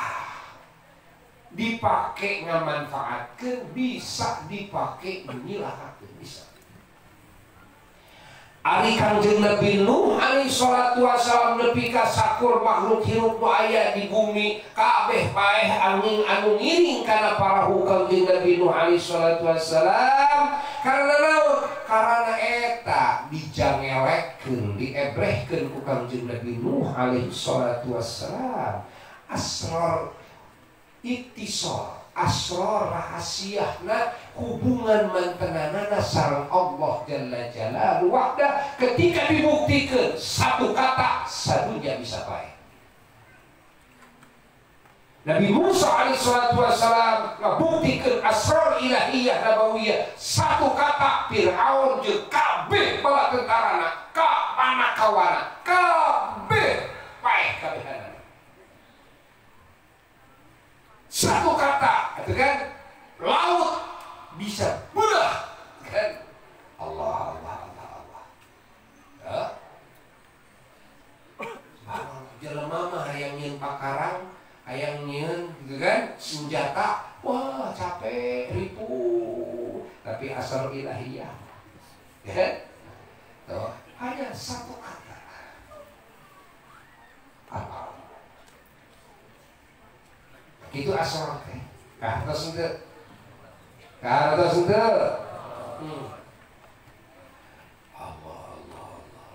dipakai ngamanfaatkeun, bisa dipakai menyilahkeun, bisa. Ari Kangjeng Nabi Nuh alaihi salatu wasalam nepi ka sakur makhluk hirup nu aya di bumi kabeh paeh angin anu ngiring kana parahu Kangjeng Nabi Nuh alaihi salatu wasalam karena naon? Karena eta dijangelkeun, diebrehkeun ku Kangjeng Nabi Nuh alaihi salatu wasalam asrar ittisal, asrar rahasiahna hubungan mantenanana sareng Allah Jalla Jalaluhu wahda. Ketika dibuktikan satu kata sadunya bisa baik. Nabi Musa alaihi salatu wasalam ngabuktikan asrar ilahiyah nabawiyah satu kata Fir'aun jeung kabeh bala tentarana ka panakawana kabeh baik kabehanana. Satu kata, itu kan laut bisa belah, kan? Allah, Allah, Allah, Allah. Ya. Jelema mah hayang nyeun pakarang, hayang nyeun, gitu kan? Senjata, wah capek, ribu, tapi asal ilahiyah, ya kan? Tuh, hanya satu kata. Apa? Itu asal teh. Kah atas henteu. Kah atas henteu. Hmm. Allah Allah Allah.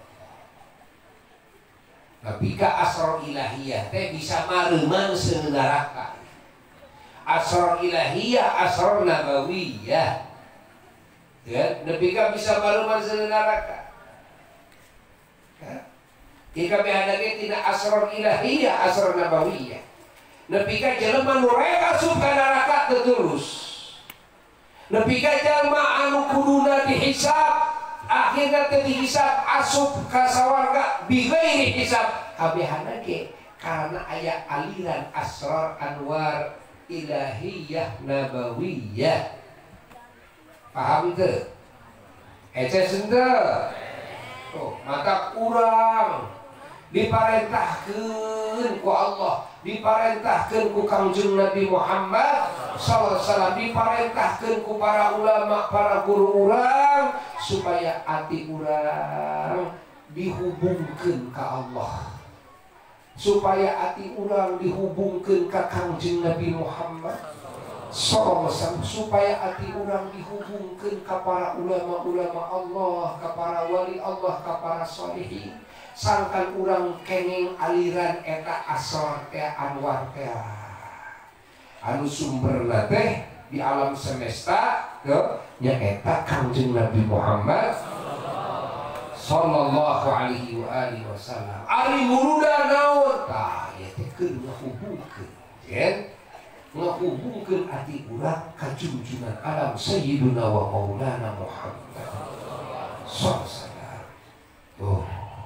Tapi ka asrar ilahiyah teh bisa mareuman seunaraka. Asrar ilahiyah, asrar nabawiyah. Ya, nepi ka bisa mareuman seunaraka. Ya. Jika behadake tina asrar ilahiyah, asrar nabawiyah. Nepi ka jelema nu rek asup ka neraka teu terus. Nepi ka jelema anu kuduna dihisab akhirna teu dihisab asup ka sawarga bighairi hisab. Kabehana ge karena aya aliran asrar anwar ilahiyah nabawiyah. Paham teu? Eces henteu? Oh, mata kurang diparentahkeun ku Allah, diparentahkeun ku Kangjeng Nabi Muhammad sallallahu alaihi wasallam, diparentahkeun ku para ulama, para guru urang supaya hati urang dihubungkeun ka Allah, supaya hati urang dihubungkeun ka Kangjeng Nabi Muhammad sallallahu alaihi wasallam, supaya hati urang dihubungkeun ka para ulama-ulama Allah, ka para wali Allah, ka para sholihin. Sangkan urang kenging aliran eta asor teh anwar teh anu sumberna teh di alam semesta nya eta Kangjeng Nabi Muhammad sallallahu alaihi wa alihi wasallam. Ari muruda naon tah ya teh keur ngahubungkeun yen ngahubungkeun ati urang ka junjungan alam sayyiduna wa maulana Muhammad sallallahu alaihi wasallam. Oh,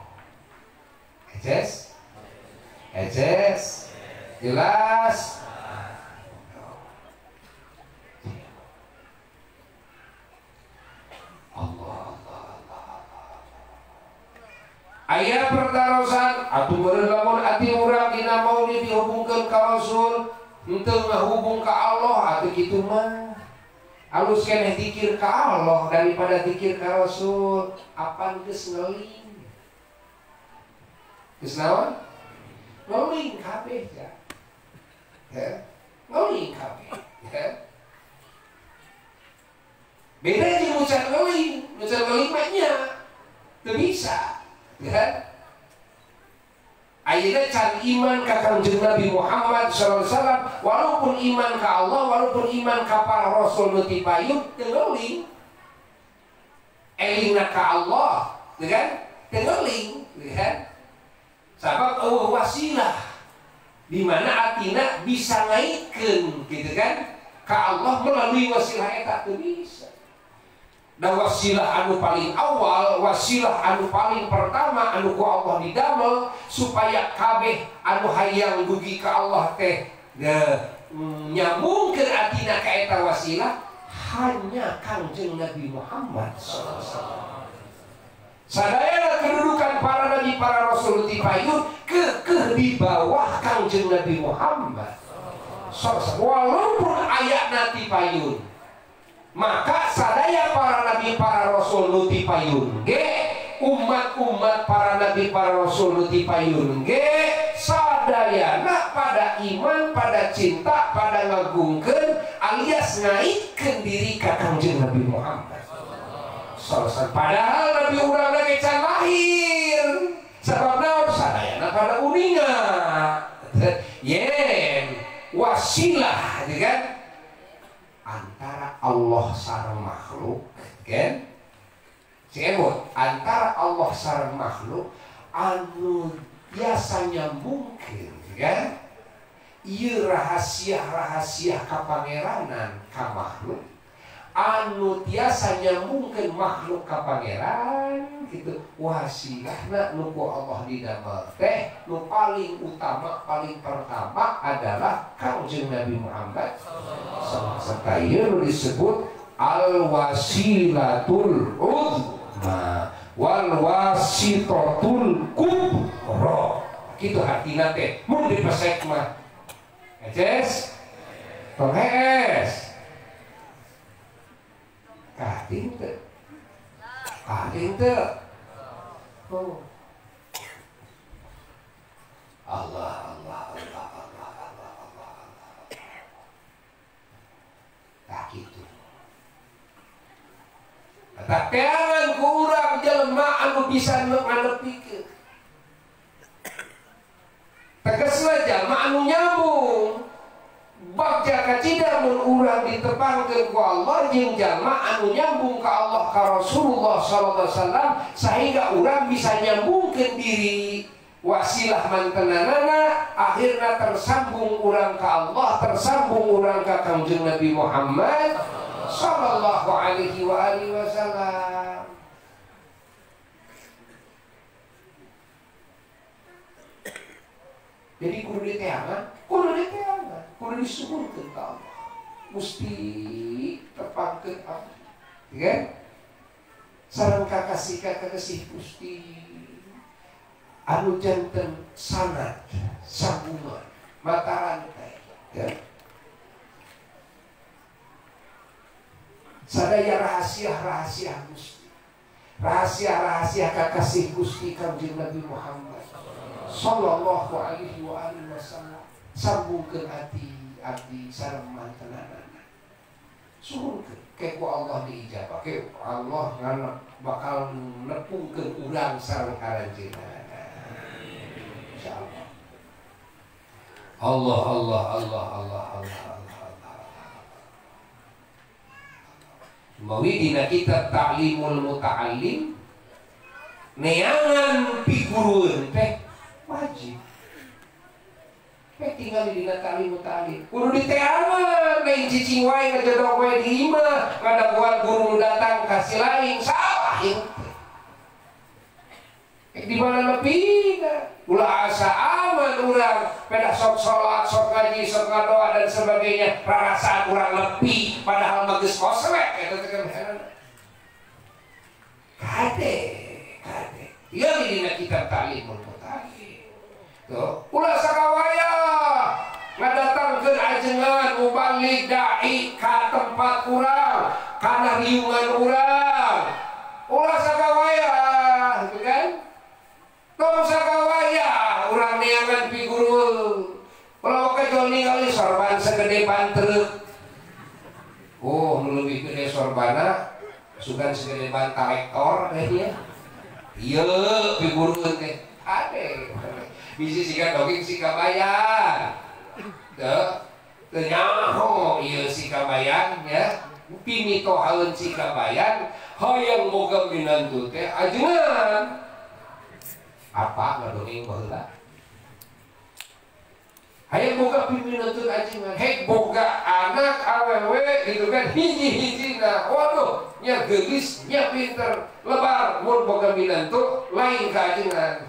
Eces, Eces, jelas. Allah, Allah, Allah. Ayat pertarosan, atuh meureun lamun ati urang dina maulid dihubungkeun ka Rasul, henteu ngahubung ka Allah, atuh kitu mah. Alus keneh zikir ka Allah daripada zikir ka Rasul, apan geus ngeuling. Geus naon? Ngeuling kabeh ya. Ya. Ngeuling kabeh. Ya. Beda jeung ngucan ngeuling, ngucan ngeuling mah nya teu bisa. Ya. Ayeuna can iman ka Kangjeng Nabi Muhammad sallallahu alaihi wasallam, walaupun iman ka Allah, walaupun iman ka para rasul nu ti payung teu ngeuling. Elingna ka Allah, ya kan? Teu ngeuling, ya kan? Sabab eueuh wasilah di mana atina bisa ngaitkeun gitu kan ka Allah melalui wasilah eta teu bisa. Da wasilah anu paling awal, wasilah anu paling pertama anu ku Allah didamel supaya kabeh anu hayang dugi ka Allah teh nyambungkeun atina ka eta wasilah hanya Kangjeng Nabi Muhammad sallallahu alaihi wasallam. Sadayana kedudukan para nabi para rasul di payun ke ke di bawah Kangjeng Nabi Muhammad. So, walaupun ayat nanti payun, maka sadaya para nabi para rasul nuti payun ge, umat-umat para nabi para rasul nuti payun ge, sadayana pada iman, pada cinta, pada ngagungkeun alias ngaitkeun diri ka Kangjeng Nabi Muhammad. Selesai. Padahal Nabi urang lagi can lahir. Sebab naon sadayana pada uninga. Yen wasilah, kan? Antara Allah sareng makhluk, kan? Cemot antara Allah sareng makhluk anu biasanya mungkin, kan? Ieu rahasia-rahasia kapangeranan ka makhluk anu tiasanya mungkin makhluk ka pangeran gitu. Wasilahna nu ku Allah didamel teh nu paling utama paling pertama adalah Kangjeng Nabi Muhammad serta ieu disebut al wasilatul uzma wal wasitatul kubra. Kitu artina teh mun dipesek mah eces tonghes kating teh kating teh oh Allah Allah Allah Allah Allah Allah tak gitu. Tak teangan ku urang jelema anu bisa nganepikeun. Tegasna jalma anu nyambung. Bab jaka cida mun urang ditepangkeun ku Allah jeung jalma anu nyambung ka Allah ka Rasulullah sallallahu alaihi wasallam sehingga urang bisa nyambungkeun diri wasilah mantenanana akhirna tersambung urang ka Allah, tersambung urang ka Kangjeng Nabi Muhammad sallallahu alaihi wa alihi wasallam. Jadi kudu diteangan, kudu diteangan, kudu disuhunkeun ka Allah. Musti tepangkeun abdi. Kan? Sareng kakasih kakasih Gusti anu janten sanad sambungan mata rantai. Kan? Sadaya rahasia-rahasia Gusti. Rahasia-rahasia kakasih Gusti Kangjeng Nabi Muhammad sallallahu alaihi wa alihi wasallam sambungkeun hati abdi sareng mantenanana. Suhunkeun ke ku Allah diijabah, ke Allah ngana bakal nepungkeun urang sareng karanjeunana. Insyaallah. Allah Allah Allah Allah Allah Allah Allah. Mawi dina kitab Ta'limul Muta'allim neangan pigurueun teh wajib. Kayak tinggal di dina ta'lim ta'lim kudu diteangan lain cicing wae ngejodok wae di imah ngadaguan guru datang kasih lain salah ieu teh di mana nepina ulah asa aman urang pada sok salat sok ngaji sok ngadoa dan sebagainya rarasaan urang lepi padahal mah geus kosrek eta teh kan kade kade ieu di dina kitab Ta'limul tuh, ulah sakawaya ngadatangkeun ajengan mubalik dai ka tempat urang kana riungan urang. Ulah sakawaya, gitu kan? Tong sakawaya urang neangan piguru. Ulah oke joni kali sorban segede bantrek. Oh, nu leuwih gede sorbana sugan segede ban traktor teh dia. Ieu pigurueun teh. Ade. Bisi sika doging sika bayan teu teu nyaho ieu sika bayan ya pimito haeun sika bayan hoyong boga minantu teh ajengan apa ngadonging baheula hayang boga piminantu ajengan hek boga anak awewe gitu kan hiji-hijina waduh nya geulis nya pinter lebar mun boga minantu lain ka ajengan.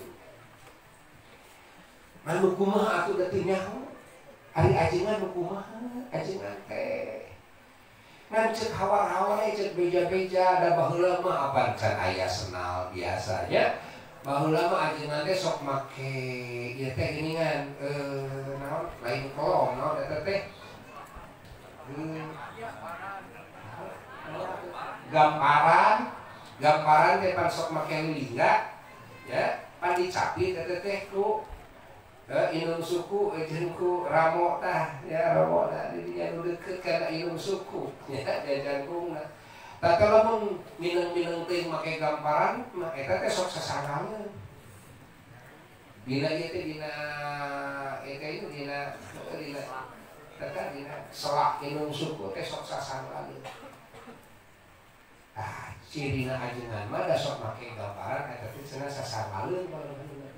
Anu kumaha atuh da teu nyaho ari ajengan nu kumaha ajengan teh ngan cek hawa-hawa cek beja-beja ada baheula mah apa can aya senal biasanya baheula mah ajeunna teh sok make ieu teh geuningan eh naon lain kolong naon eta teh hmm. gamparan gamparan teh pan sok make lingga ya pan dicapi eta teh ku Eh, inung suku, ejen ku ramo tah, ya ramo tah, jadi yang deket karena inung suku, ya jajan kungna. Tapi kalau minum-minum teh make gamparan, mah eta teh sok sasangangeun. Dina ieu teh dina eta itu dina dina tata dina selak inung suku teh sok sasangangeun. Ah, cirina ajengan mah da sok make gamparan eta teh cenah sasangangeun baleueun.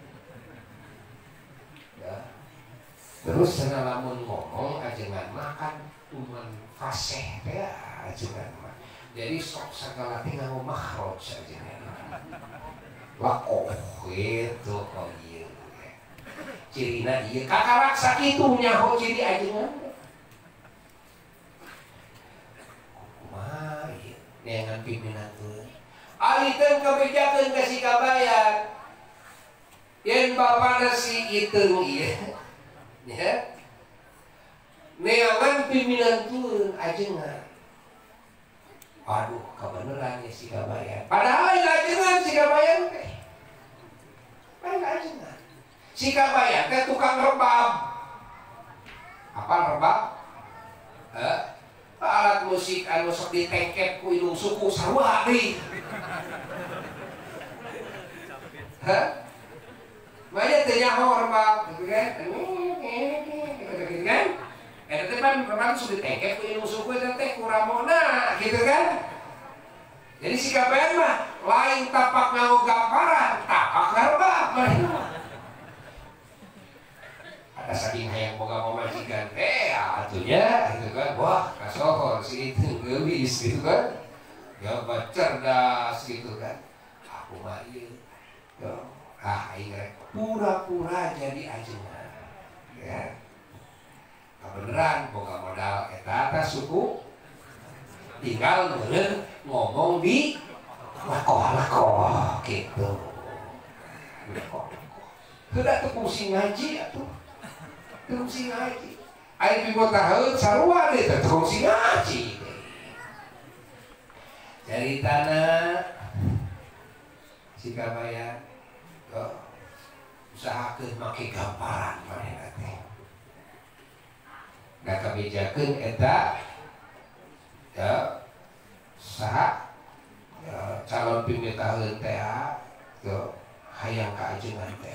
Ya. Terus cenah lamun ngomong ajengan makan cuman fasih teh ajengan mah. Jadi sok sagala teh nganggo makhraj ajengan. Lakoh itu kok ieu. Cirina ieu kakarak sakitu nyaho ciri ajengan. Kumaha ieu neangan pimpinan teu. Ari teh kabejakeun ka si kabayan. Yen bapana si iteung ieu ya neangan pimpinan turun ajengan aduh kebeneran ya si kabayan padahal lain ajengan si kabayan teh lain ajengan si kabayan teh tukang rebab apa rebab eh alat musik anu sok ditengkep ku indung suku sarua deui hah banyak ternyaho rebab, gitu kan? Gitu kan? Ada teman teman sudah tengkep ke ilmu suku itu teh kuramona, gitu kan? Jadi si kabayan mah lain tapak nganggo gamparan, tapak rebab. Ada saking hayang boga mamajikan teh, atunya, gitu kan? Wah, kasohor si itu gelis, gitu kan? Ya cerdas, gitu kan? Aku mah ieu. Ah, ingat pura-pura jadi ajengan, ya. Kebeneran boga modal eta teh suku, tinggal meureun ngomong di lakoh-lakoh gitu. Heuda teu pusing ngaji atuh, teu pusing ngaji. Aya pibotaheun sarua deui teu pusing ngaji. Caritana si kabayan oh, usahakeun make gamparan manehna teh. Da kabejakeun eta ya saha ya, calon pimitaheun teh yo hayang ka ajengan teh.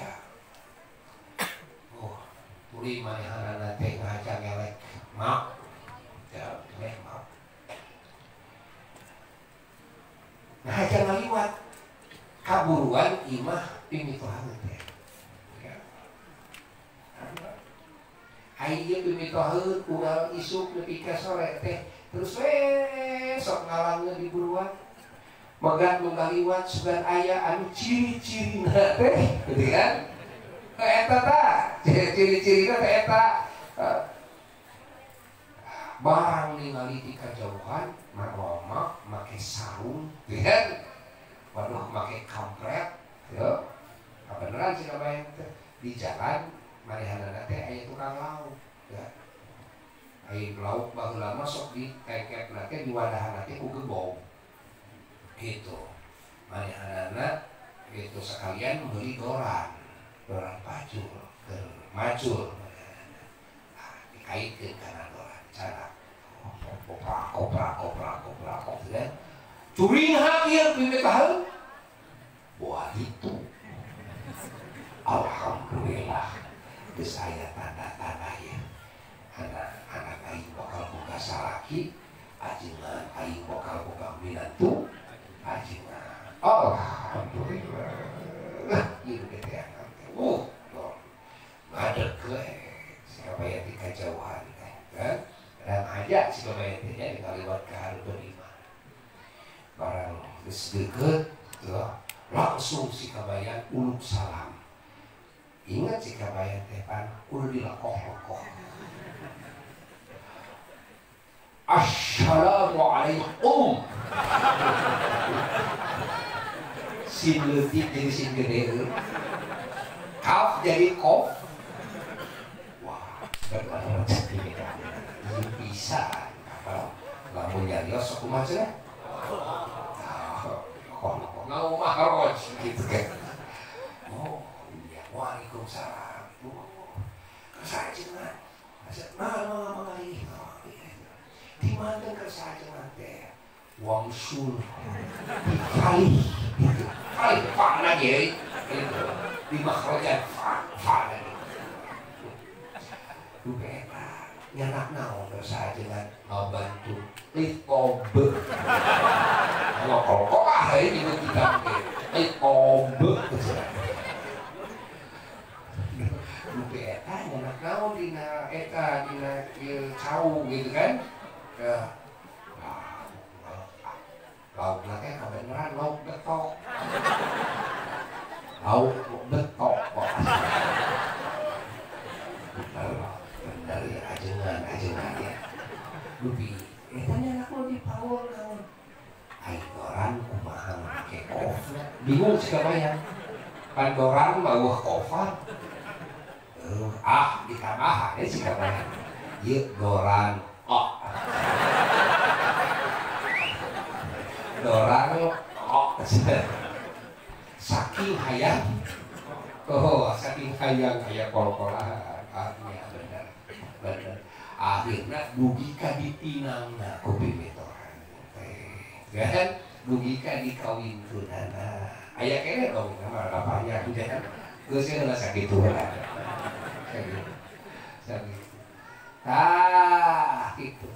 Oh, tuluy manehanana teh ngajak ngelek maaf. Ya, ngelek maaf. Nah, aja ngaliwat kaburuan imah pimitohan teh. Ayeuna pimitohan unggal isuk nepi ka sore teh terus we sok ngalanggeun di buruan. Megat nu ngaliwat sugan aya anu ciri-cirina teh, gitu kan? Eta tah, ciri-cirina teh eta barang ningali di kajauhan maroma make sarung, gitu kan? Waduh make kampret, yo. Beneran sih kabayan teh di jalan manehanana teh aya tukang lauk, ya. Aya lauk baheula mah sok ditengkepna teh di wadahanna teh ku gebong. Gitu. Manehanana gitu sekalian beli doran, doran pacul, ke macul. Nah, dikaitkeun kana doran cara koprak koprak koprak koprak koprak. Curing hak ieu pimitaheun. Wah itu. Alhamdulillah geus aya tanda-tanda ya. Anak-anak aing bakal boga salaki, ajengan aing bakal boga minantu, ajengan. Alhamdulillah. Ieu teh anak. Uh, ngadeg we. Sikabaya di kajauhan teh, kan? Dan aja sikabaya teh nya dikaliwat ka hareupeun imah. Barang geus deukeut, langsung sikabaya uluk salam. Ingat si kabayan teh pan kudu dilakoh-lakoh. Assalamualaikum aing um. Sin leutik jadi sin gede. Kaf jadi kof. Wah, benar rezeki beda. Bisa. Kalau lamun nyarios kumaha cenah? Oh, ngau maharoj gitu kan. Oh, iya. Waalaikumsalam. Kersa cenah. Asa mana mengalih. Di mana kersa cenah teh? Wong sul. Kali. Kali fa'na jadi. Di makhrajan fa'na. Lu beta nyanak naon kersa cenah ngabantu Ikobe. Kalau kok ah ini juga kita Ikobe. Lupa eta nyanak naon dina eta dina cau gitu kan. Ya. Lauk teh kabeneran lauk betok. Lauk betok kok. Bener ya ajengan ajengan ya. Lupi eta nyanak lo di power naon. Pandoran kumaha make kofna. Bingung sih kebayang. Pandoran mau kofar. Uh, ah ditambah sih kebayang. Ieu doran oh. Doran oh. Saking hayang. Oh, saking hayang aya kol-kolan. Ah, iya bener. Bener. Akhirnya dugi ka dipinangna ku pimitoran teh kan dugi ka dikawinkeunana aya kene dong mah kapanya kan geus geus sakitu lah sakitu tah gitu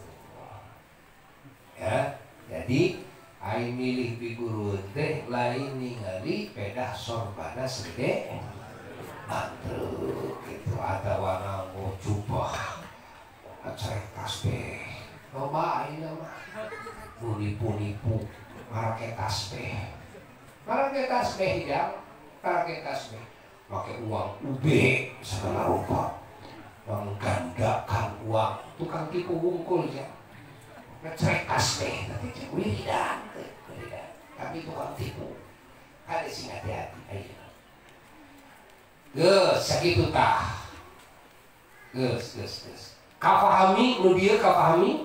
ya. Jadi aing milih pigurueun teh lain ningali pedah sorbana segede mantruk gitu atawa nganggo cupah acarek tasbih loba ayeuna mah nu nipu-nipu marake tasbih marake tasbih jang marake tasbih make uang ube segala rupa menggandakan uang tukang tipu wungkul ya ngecerek tasbih nanti cek wiridan tapi tukang tipu ada sing hati-hati ayeuna geus sakitu tah geus geus geus kafahami nu dieu kafahami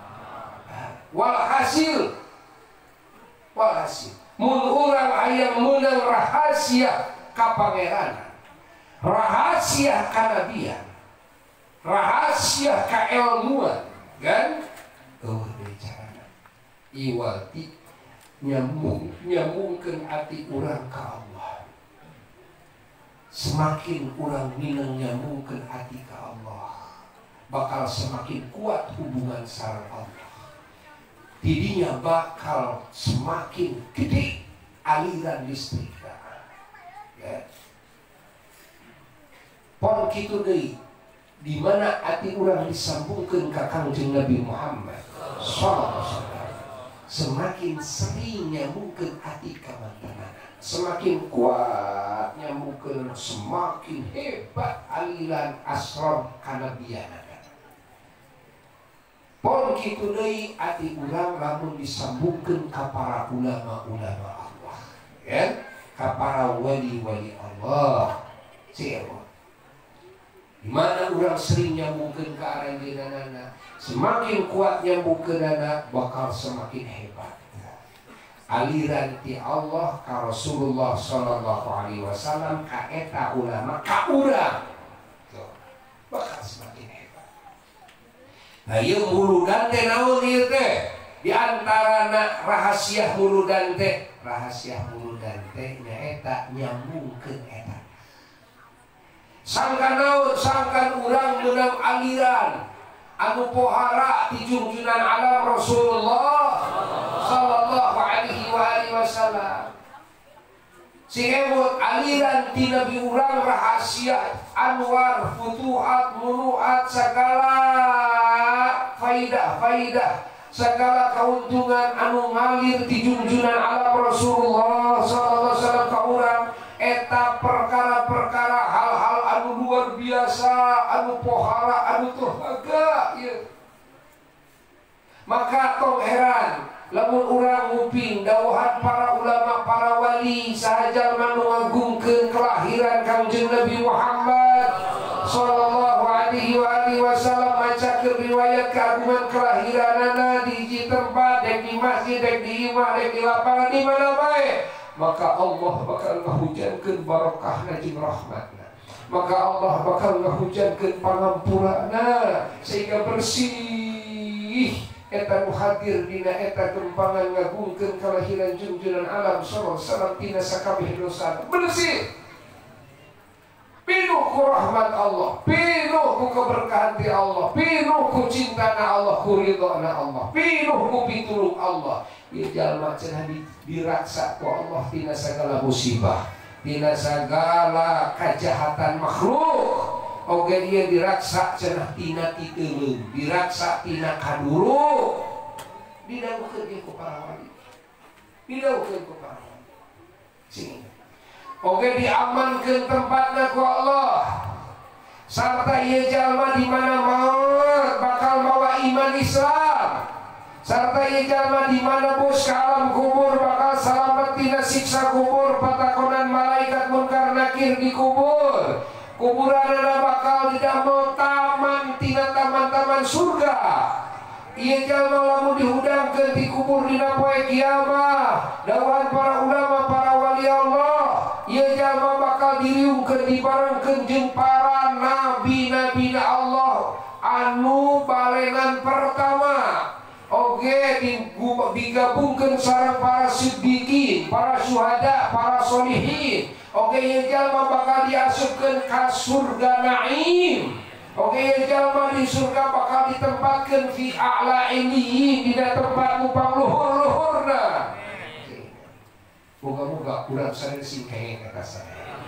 walhasil walhasil mun urang aya meunang rahasia ka pangeranan rahasia kanabian rahasia ka ilmuan kan eueuh deui carana iwalti nyambung nyambungkeun ati urang ka Allah semakin urang minang nyambungkeun ati ka Allah bakal semakin kuat hubungan sareng Allah. Didinya bakal semakin gede aliran listrik. Ya. Pon kitu deui di mana ati urang disambungkeun ka Kangjeng Nabi Muhammad sallallahu alaihi wasallam semakin sering nyambungkeun ati ka mantanana semakin kuat nyambungkeun semakin hebat aliran asrar kanabiana. Pon kitu deui ati urang lamun disambungkeun ka para ulama-ulama Allah, ya, ka para wali-wali Allah. Ciewa. Di mana urang sering nyambungkeun ka aranjeunana, semakin kuat nyambungkeunana bakal semakin hebat. Aliran ti Allah ka Rasulullah sallallahu alaihi wasallam ka eta ulama ka urang. Bakal semakin hebat. Nah ieu muludan teh naon ieu teh? Di antarana rahasia muludan teh, rahasia muludan teh nyaeta nyambungkeun eta. Sangkan naon? Sangkan urang meunang aliran anu pohara ti junjunan alam Rasulullah sallallahu alaihi wa alihi wasallam. Si emut aliran ti Nabi urang rahasia anwar futuhat munuat segala faidah-faidah segala keuntungan anu ngalir ti junjunan alam Rasulullah sallallahu alaihi wasallam ka urang eta perkara-perkara hal-hal anu luar biasa anu pohara anu turhaga ieu Maka tong heran lamun urang nguping dawuhan para ulama para wali sahaja manu ngagungkeun kelahiran Kangjeng Nabi Muhammad sallallahu alaihi wa alihi wasallam, macakeun riwayat keagungan kelahiranana di hiji tempat, dek di masjid, dek di imah, dek di lapangan, di mana bae, maka Allah bakal ngahujankeun barokahna jeung rahmatna. Maka Allah bakal ngahujankeun pangampurana sehingga bersih eta nu hadir dina eta gempangan ngagungkeun kalahiran junjunan alam sallallahu alaihi wasallam tina sakabeh dosa bersih, pinuh ku rahmat Allah, pinuh ku keberkahan ti Allah, pinuh ku cintana Allah, ku ridhona Allah, pinuh ku pitulung Allah. Ieu jalma cenah diraksa ku Allah tina sagala musibah, tina sagala kajahatan makhluk. Oge dia diraksa cenah tina titeulung, diraksa tina kaduru, didawukeun ku para wali, didawukeun ku para wali. Sing oge diamankeun tempatna ku Allah, sarta ieu jalma di mana maut bakal mawa iman Islam, sarta ieu jalma di mana bos ka alam kubur bakal salamet tina siksa kubur, patakonan malaikat munkar nakir di kubur. Kuburanana bakal didamel taman tina taman-taman surga. Ieu jalma lamun dihudangkeun di kubur dina poe kiamah, dawuhan para ulama para wali Allah, ieu jalma bakal diriungkeun dibarengkeun jeung para nabi-nabina Allah anu balenan pertama. Oge digabungkeun sareng para siddiqin, para syuhada, para sholihin. Oke, ieu jalma bakal diasupkeun ka surga naim. Oke, ieu jalma di surga bakal ditempatkeun fi a'la illiyin, dina tempat nu pangluhur-luhurna. Moga-moga urang sadaya sing kengeng eta sadaya.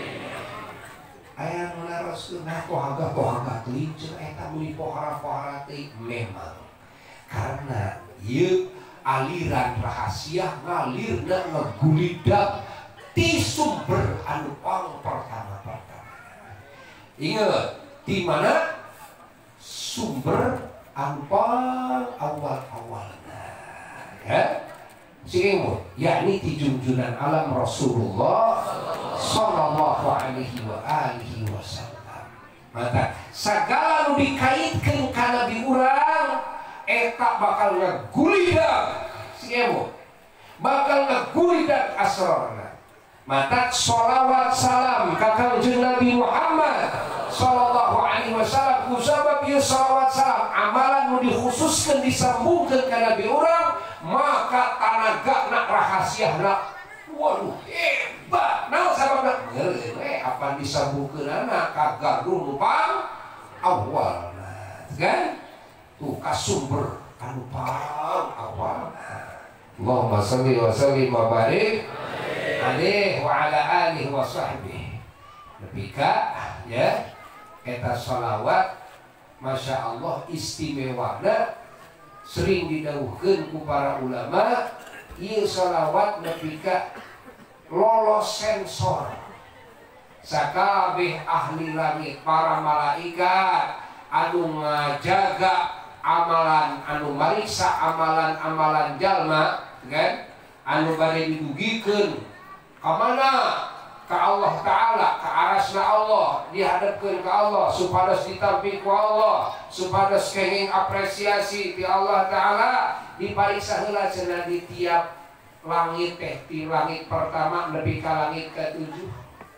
Aya nu naroskeun nah tohaga-tohaga teuing cenah eta meuli pohara-pohara teh memang. Karena ieu aliran rahasia ngalirna ngegulidak di sumber anu pang pertama-pertama. Ingat di mana sumber anu pang awal-awalna, ya, singgung, yakni di junjunan alam Rasulullah sallallahu alaihi wa alihi wasallam. Maka sagala nu dikaitkeun ka nabi urang eta bakal ngagulidak singgung, bakal ngagulidak asrarna. Mata sholawat salam ka Kangjeng Nabi Muhammad sallallahu alaihi wasallam, kusabab ieu sholawat salam amalan nu dikhususkeun disambungkeun ka nabi urang, maka tanagana rahasiana waduh hebat. Naon sababna? Geus we apa disambungkeunana ka gardu nu pang awalna, kan? Tuh ka sumber anu pang awalna. Allahumma shalli wa sallim wa barik alaihi wa ala alihi wa sahbihi. Nepika ya eta sholawat masya Allah istimewana sering didawuhkeun ku para ulama. Ieu sholawat nepika lolos sensor sakabeh ahli langit, para malaikat anu ngajaga amalan, anu mariksa amalan-amalan jalma, kan? Anu bade didugikeun ka mana? Ka Allah Ta'ala, ka arasna Allah, dihadapkeun ka Allah supados ditampi ku Allah, supados kenging apresiasi ti Allah Ta'ala, dipariksa heula cenah di tiap langit teh, ti langit pertama nepi ka langit ketujuh.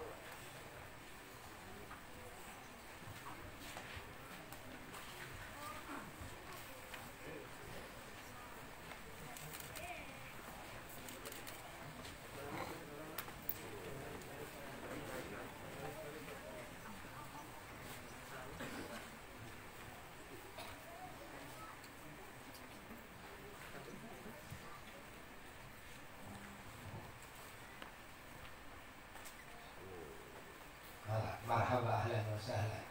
Marhaba ahlan wa sahlan.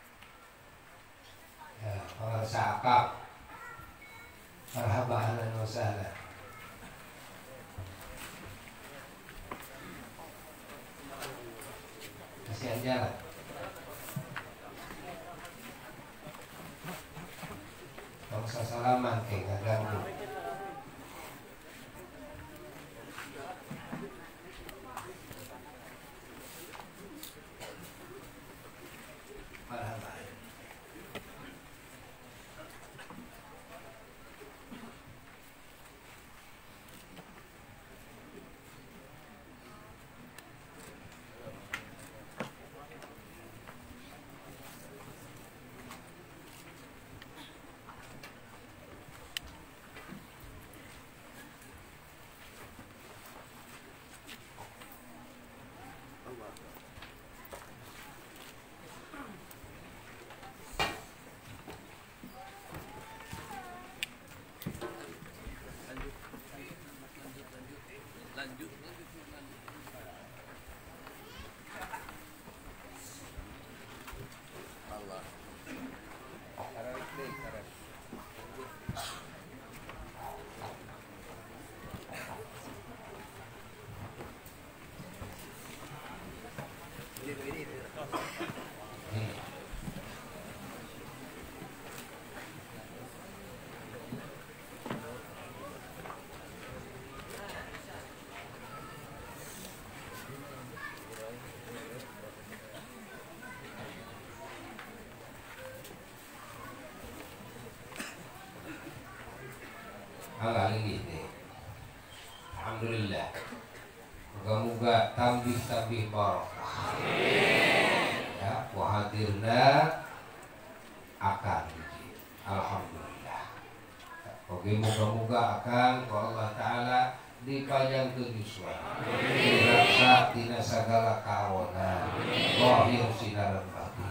Ya, pemirsa akab. Marhaba ahlan wa sahlan. Kasihan jalan. Bangsa salaman kayak nggak ganggu. Alhamdulillah, alhamdulillah. Moga-moga tambih-tambih barakah. Ya, wahadirna akan. Alhamdulillah. Oke, moga-moga akan kalau Allah Ta'ala dipajang kenyusuan, dirasa tina segala kawanan, lahir sinaran batin,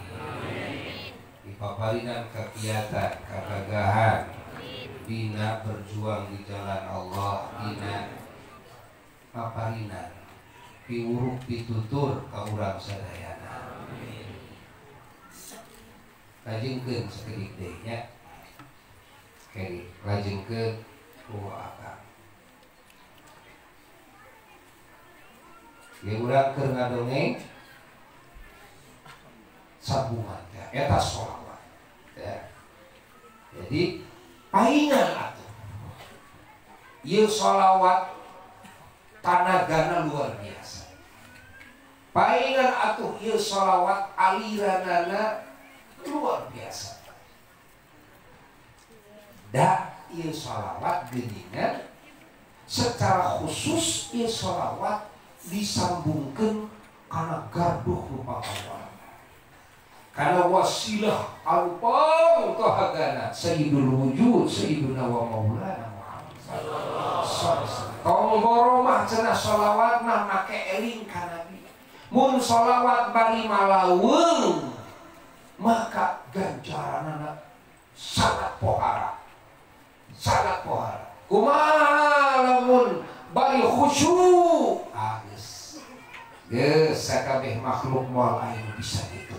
dipaparinan kegiatan, kegagahan, dina berjuang di jalan Allah, dina paparinan piwuruk pitutur ka urang sadayana. Lajengkeun sakedik deui nya. Keri lajengkeun ku akang. Ya urang keur ngadongeng sabungan teh eta sholawat. Ya. Jadi paingan atuh. Ieu sholawat tanagana luar biasa. Paingan atuh ieu sholawat aliranana luar biasa. Da ieu sholawat geuningan secara khusus ieu sholawat disambungkeun kana garduh rupa Allah. Karena wasilah alpang tohagana Sayyidul Wujud Sayyiduna wa Maulana Muhammad sallallahu alaihi wasallam. Kaum boromah cenah sholawat mah make eling ka Nabi. Mun sholawat bari malaweung maka ganjaranana sangat pohara. Sangat pohara. Kumaha lamun bari khusyuk? Ah geus. Geus sakabeh makhluk moal aya bisa gitu.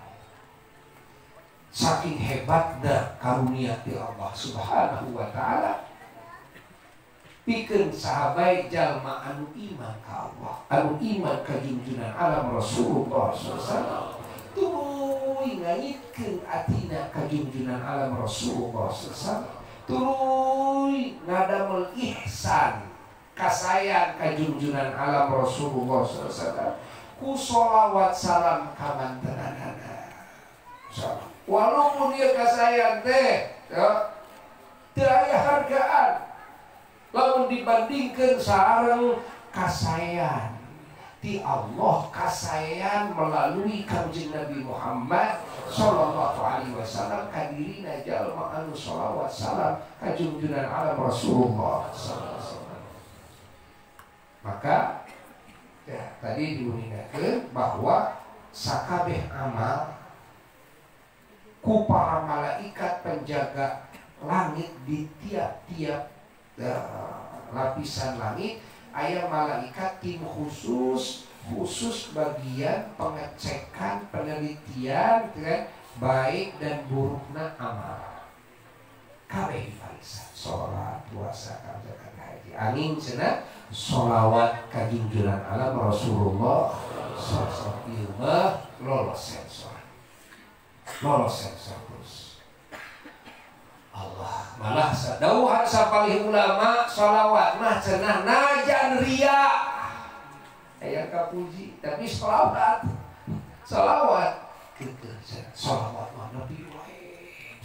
Saking hebatnya karunia ti Allah Subhanahu wa Ta'ala, pikeun sahabat jalma anu iman ka Allah, anu iman ka junjungan alam Rasulullah sallallahu alaihi wasallam, tuluy ngayitkeun atina ka junjungan alam Rasulullah sallallahu alaihi wasallam, tuluy ngadamel ihsan kasayan ka junjungan alam Rasulullah sallallahu alaihi wasallam ku sholawat salam ka mantenanana. Salam. Walaupun dia kasayan teh, ya, daya hargaan. Lamun dibandingkan sareng kasayan di Allah, kasayan melalui kanjeng Nabi Muhammad sallallahu alaihi wasallam kadirina jalma anu sholawat salam ka junjunan alam Rasulullah sallallahu alaihi wasallam. Maka ya, tadi diuningakeun bahwa sakabeh amal ku para malaikat penjaga langit di tiap-tiap uh, lapisan langit aya malaikat tim khusus khusus bagian pengecekan penelitian kan baik dan buruknya amal kabeh dipariksa salat puasa zakat haji angin cenah sholawat ka junjungan alam Rasulullah sallallahu alaihi wasallam lolos sensor lolos sensor terus. Allah. Malah sadauhan sapalih ulama sholawat mah cenah najan ria aya kapuji tapi sholawat sholawat keukeun sholawat mah nabi wae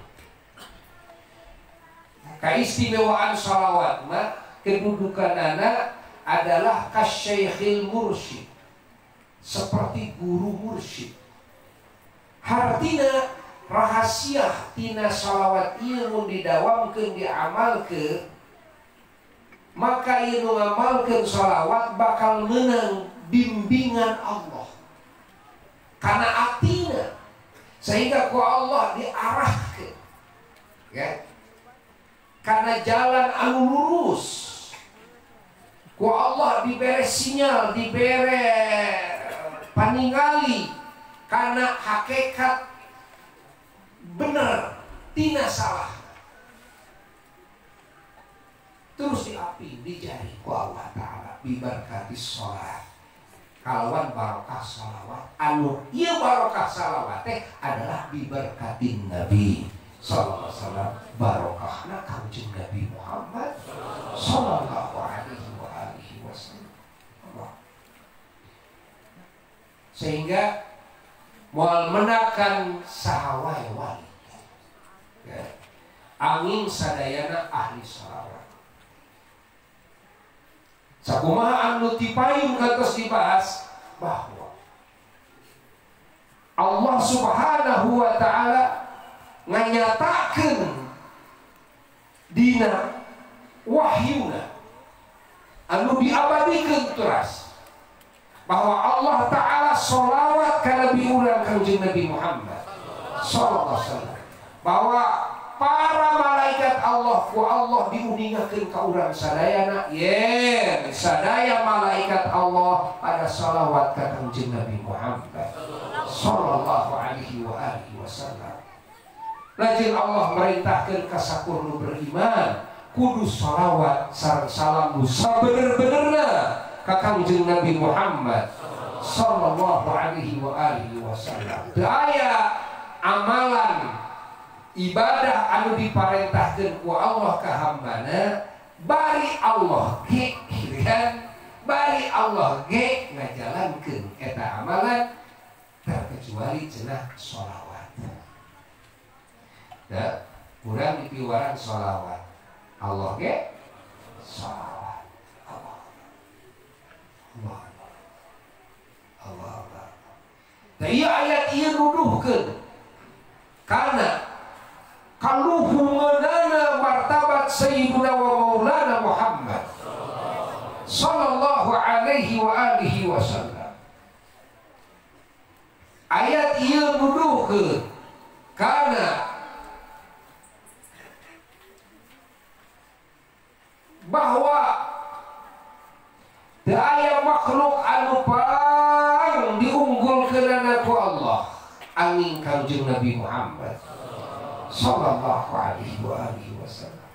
kaistimewaan sholawat mah kedudukanana adalah kasyaikhil mursyid seperti guru mursyid hartina rahasia tina sholawat ilmu didawamkeun diamalkeun maka ieu ngamalkeun sholawat bakal menang bimbingan Allah karena atina sehingga ku Allah diarahkeun ya karena jalan anu lurus ku Allah dibere sinyal dibere paningali karena hakikat bener tina salah terus diapi dijari ku Allah Ta'ala biberkati sholat kalawan barokah sholawat anu ieu barokah sholawat teh adalah biberkati Nabi sallallahu alaihi wasallam barokahna kanjeng Nabi Muhammad sallallahu alaihi wa alihi wasallam sehingga moal menakan sahawae wali ya. Angin sadayana ahli sholawat sakumaha anu tipayun kantos dibahas bahwa Allah subhanahu wa ta'ala nganyatakeun dina wahyuna anu diabadikeun teras bahwa Allah Ta'ala sholawat ka Nabi urang kanjeng Nabi Muhammad sallallahu alaihi wasallam bahwa para malaikat Allah ku Allah diuningakeun ka urang sadayana yen sadaya malaikat Allah pada sholawat ka kanjeng Nabi Muhammad sallallahu alaihi wa alihi wasallam lajeng Allah merintahkeun ka sakurnu beriman kudu sholawat sareng salam nu sabener-benerna ka kanjeng Nabi Muhammad sallallahu alaihi wa alihi wasallam. Daya amalan ibadah anu diparentahkeun ku Allah ka hambana bari Allah ge kan bari Allah ge ngajalankeun eta amalan terkecuali cenah sholawat. Da urang dipiwaran sholawat Allah ge sholawat Allah Allah Allah. Nah iya ayat iya nuduhkeun karena kaluhunganana martabat sayyiduna wa maulana Muhammad sallallahu alaihi wa alihi wasallam. Ayat iya nuduhkeun karena bahwa daya makhluk anu paling diunggulkeun ku Allah angin kanjeng Nabi Muhammad sallallahu alaihi wa alihi wasallam.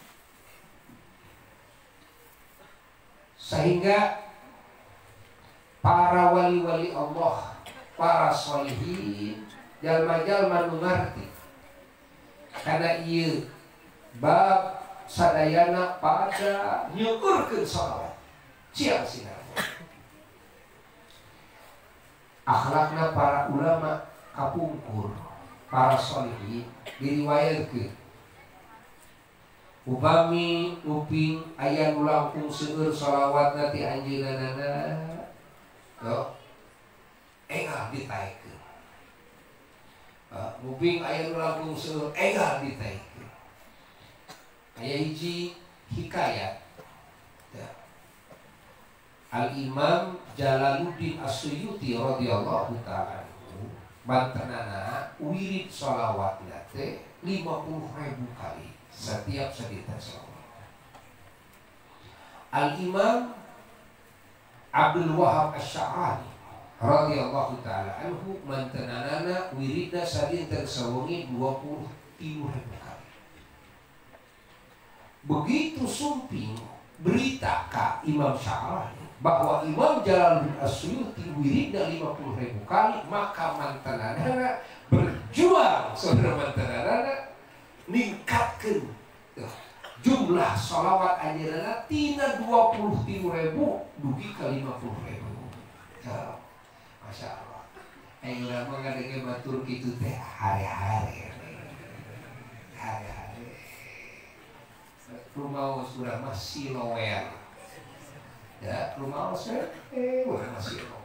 Sehingga para wali-wali Allah, para sholihin, jalma-jalma nu ngarti karena ieu bab sadayana pada nyukurkeun sholawat siang sinar akhlakna para ulama kapungkur para sholihin diriwayatkeun upami uping aya nu langkung seueur sholawatna ti anjeunana yo engal ditaekeun uping aya nu langkung seueur engal ditaekeun aya hiji hikayat Al-Imam Jalaluddin As-Suyuti radhiyallahu ta'ala anhu mantenana wirid sholawatna teh lima puluh ribu kali setiap sedita sholawat. Al-Imam Abdul Wahab Asy-Sya'rani radhiyallahu ta'ala anhu mantenana wiridna sadinten sawengi dua puluh tiga ribu kali. Begitu sumping berita ka Imam Sya'rani bahwa Imam Jalaluddin As-Suyuti wiridna lima puluh ribu kali, maka mantanana berjuang saudara mantanana ningkatkeun jumlah sholawat anjeunna tina dua puluh tiga ribu dugi ka lima puluh ribu. So, Masya Allah. Ayo urang mah ngadenge batur kitu teh hari-hari. Hari-hari. Rumah urang mah silowel. Ya, rumah saya eh urang mah silowel.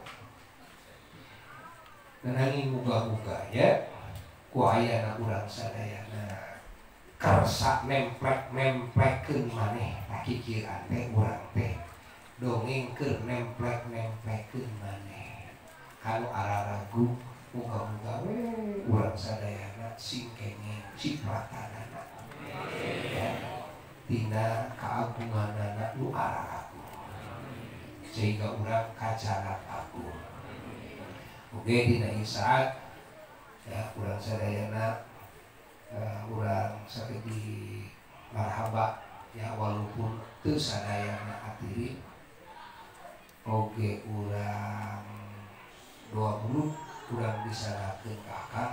Nanging muga-muga ya ku ayana urang sadayana karsa nemplek-nemplekkeun maneh pikiran teh urang teh dongengkeun nemplek-nemplekkeun maneh kalau araragu muga-muga we urang sadayana sing kenging cipratanana ya tina kaagunganana nu araragu sehingga urang kacarat agung. Oke dina saat ya urang sadayana uh, urang sakit di marhaba ya walaupun teu sadayana atiri oge urang doa buruk urang disanakeun ka akang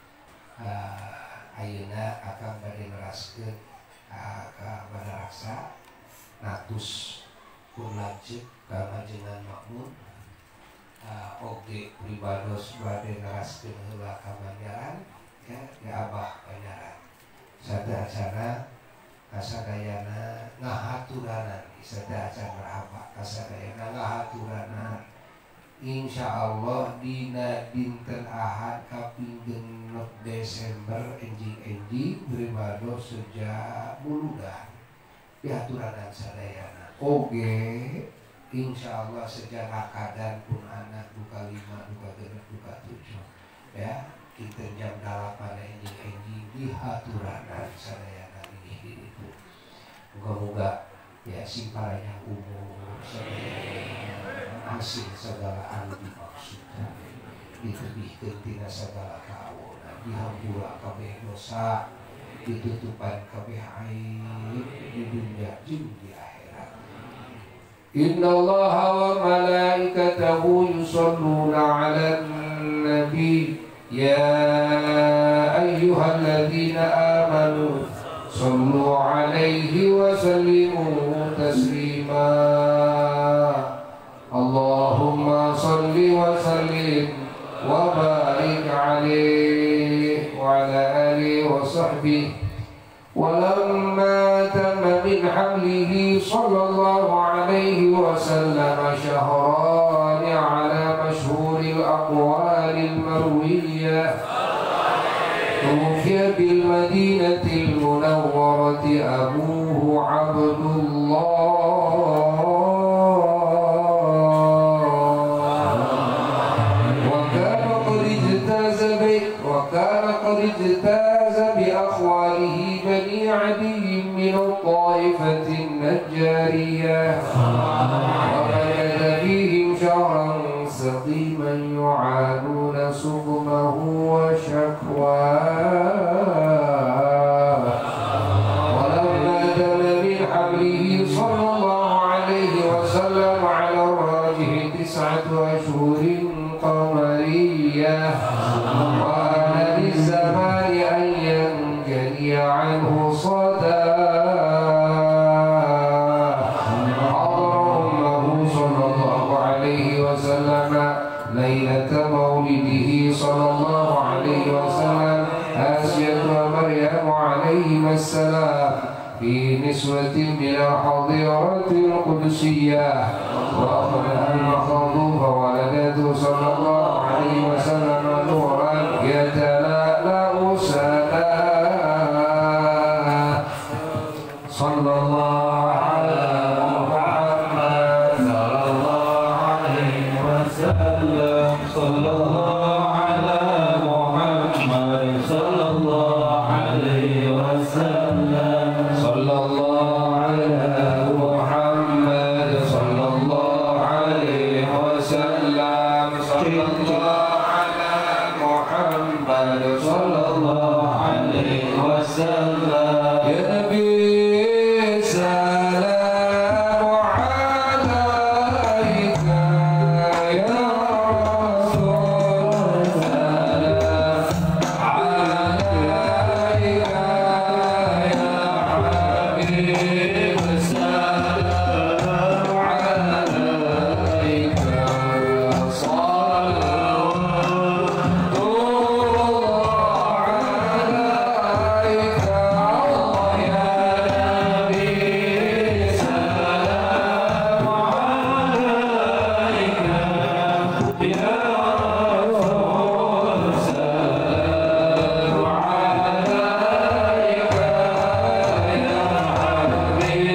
uh, ayeuna akang bade neraskeun uh, ka Badaraksa natus pun lanceuk ka Majengan Makmun. Uh, oge pribados bade neraskeun heula ka Banjaran ya di Abah Banjaran sadayana kasadayana ngahaturanan sadaya marhaba kasadayana ngahaturanan insyaallah dina dinten Ahad kaping genep Desember enjing-enjing pribados sejak buludan diaturanan sadayana oge insyaallah sejak rakadan pun anak duka lima, duka genep, duka tujuh ya kita jam delapan enjing-enjing di haturanan sadayana ini itu moga-moga ya simparanya umur sadayana hasil segala anu dimaksudkan ditebihkeun tina sagala kaawona dihampura kabeh dosa ditutupan kabeh aib di dunia jeung di akhirat. Inna Allaha wa malaikatahu yusholluna 'alan nabi ya ayyuhalladzina amanu sallu 'alaihi wa sallimu taslima. Allahumma salli wa sallim wa barik 'alaihi wa 'ala alihi wa sahbihi. ولما تم من حمله صلى الله عليه وسلم شهران على مشهور الأقوال المروية توفي بالمدينة المنورة أبوه عبد الله وكان قد اجتاز وكان قد اجتاز بأخواله بني عدي من الطائفة النجارية ومكث فيهم شهرا سقيما يعانون سقمه وشكواه ولما دل من حمله صلى الله عليه وسلم على الراجح تسعة أشهر قمرية وآن للزمان أن ينجلي عنه صدى حضر أمه صلى الله عليه وسلم ليلة مولده صلى الله عليه وسلم آسية ومريم عليهما السلام في نسوة من الحظيرة القدسية وأخذها المخاض فولدته صلى الله عليه وسلم نورا يتلألأ سنا صلى الله على محمد صلى الله عليه وسلم صلى الله على محمد صلى الله عليه وسلم صلى الله على محمد صلى الله عليه وسلم صلى الله على محمد صلى الله عليه وسلم يا نبي سلام Amin.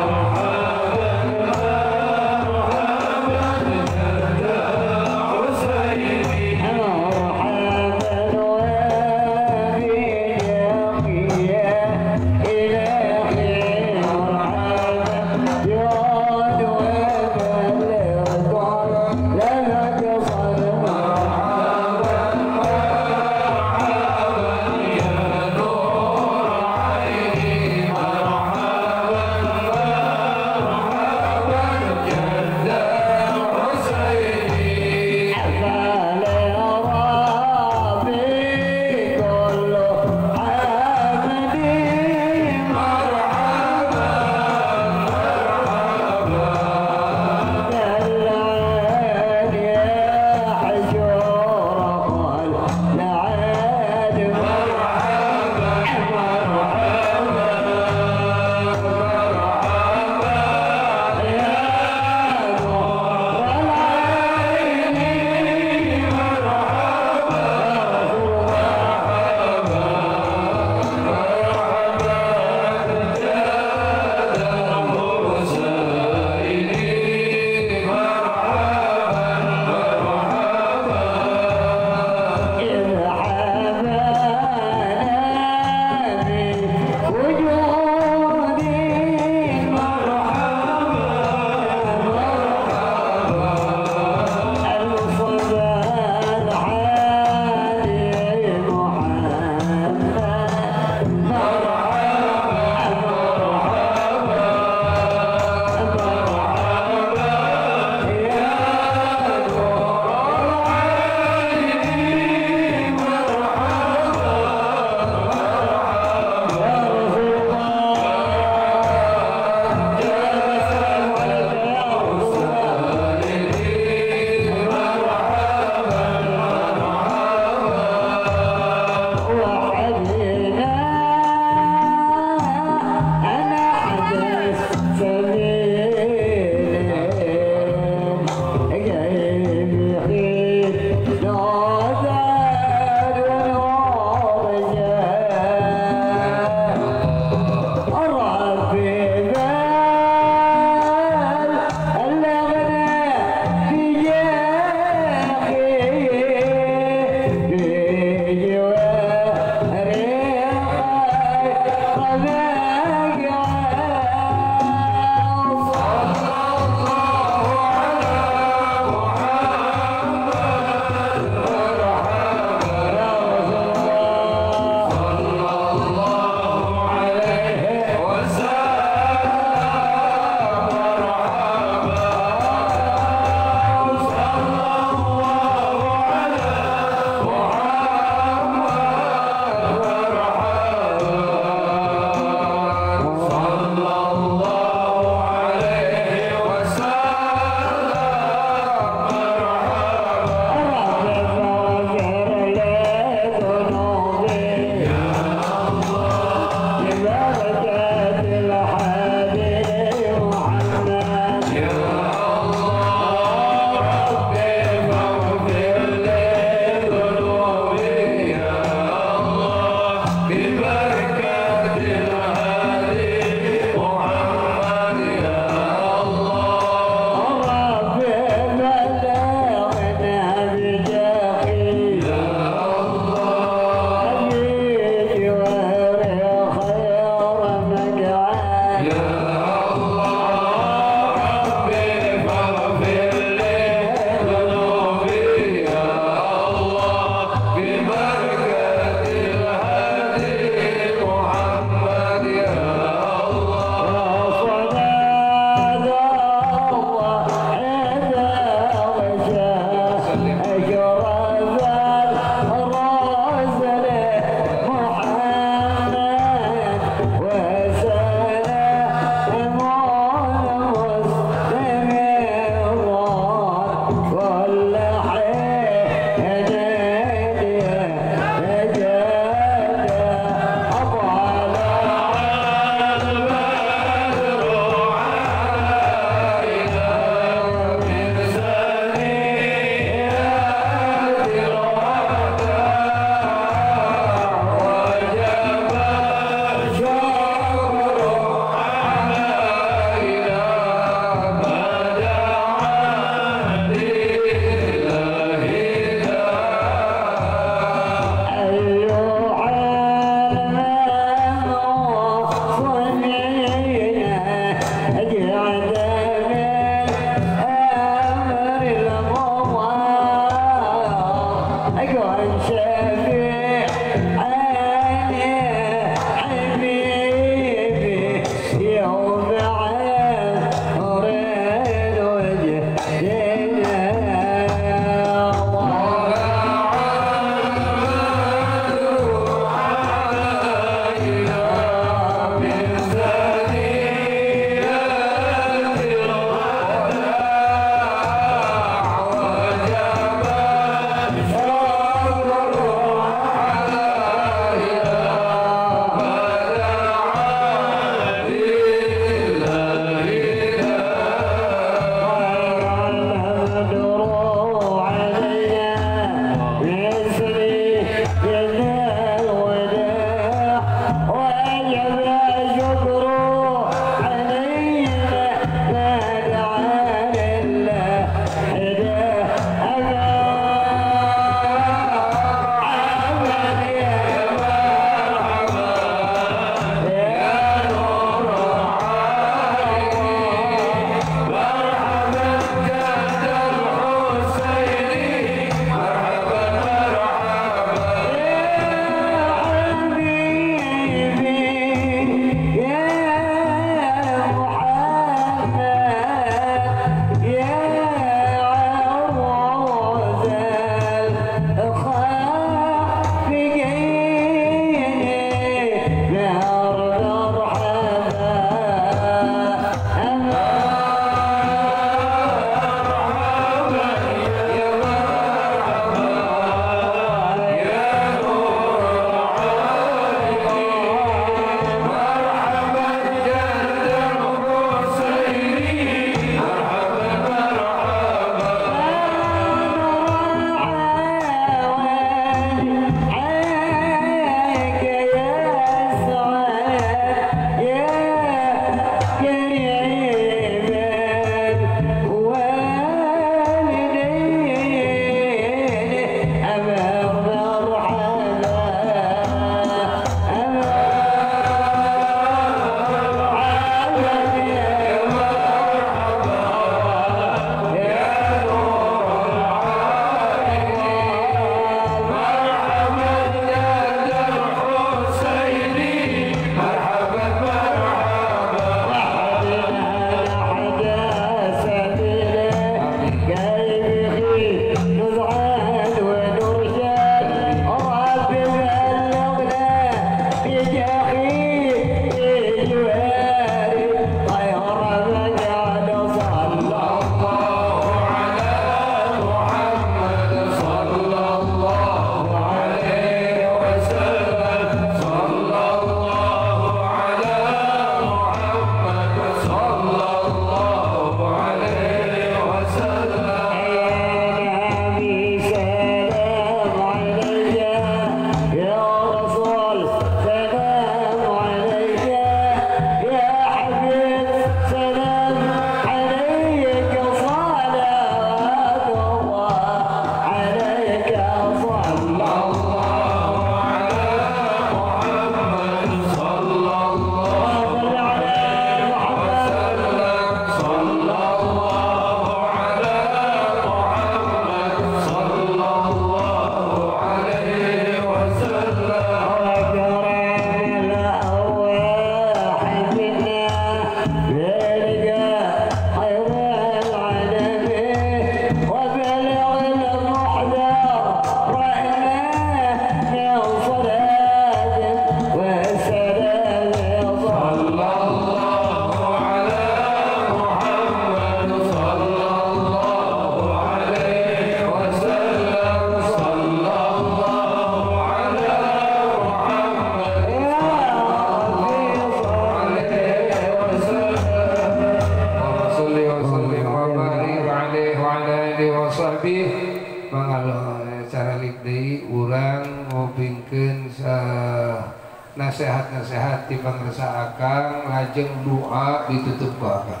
nasehat-nasehat ti pangrasa akang lajeng doa ditutup ku akang.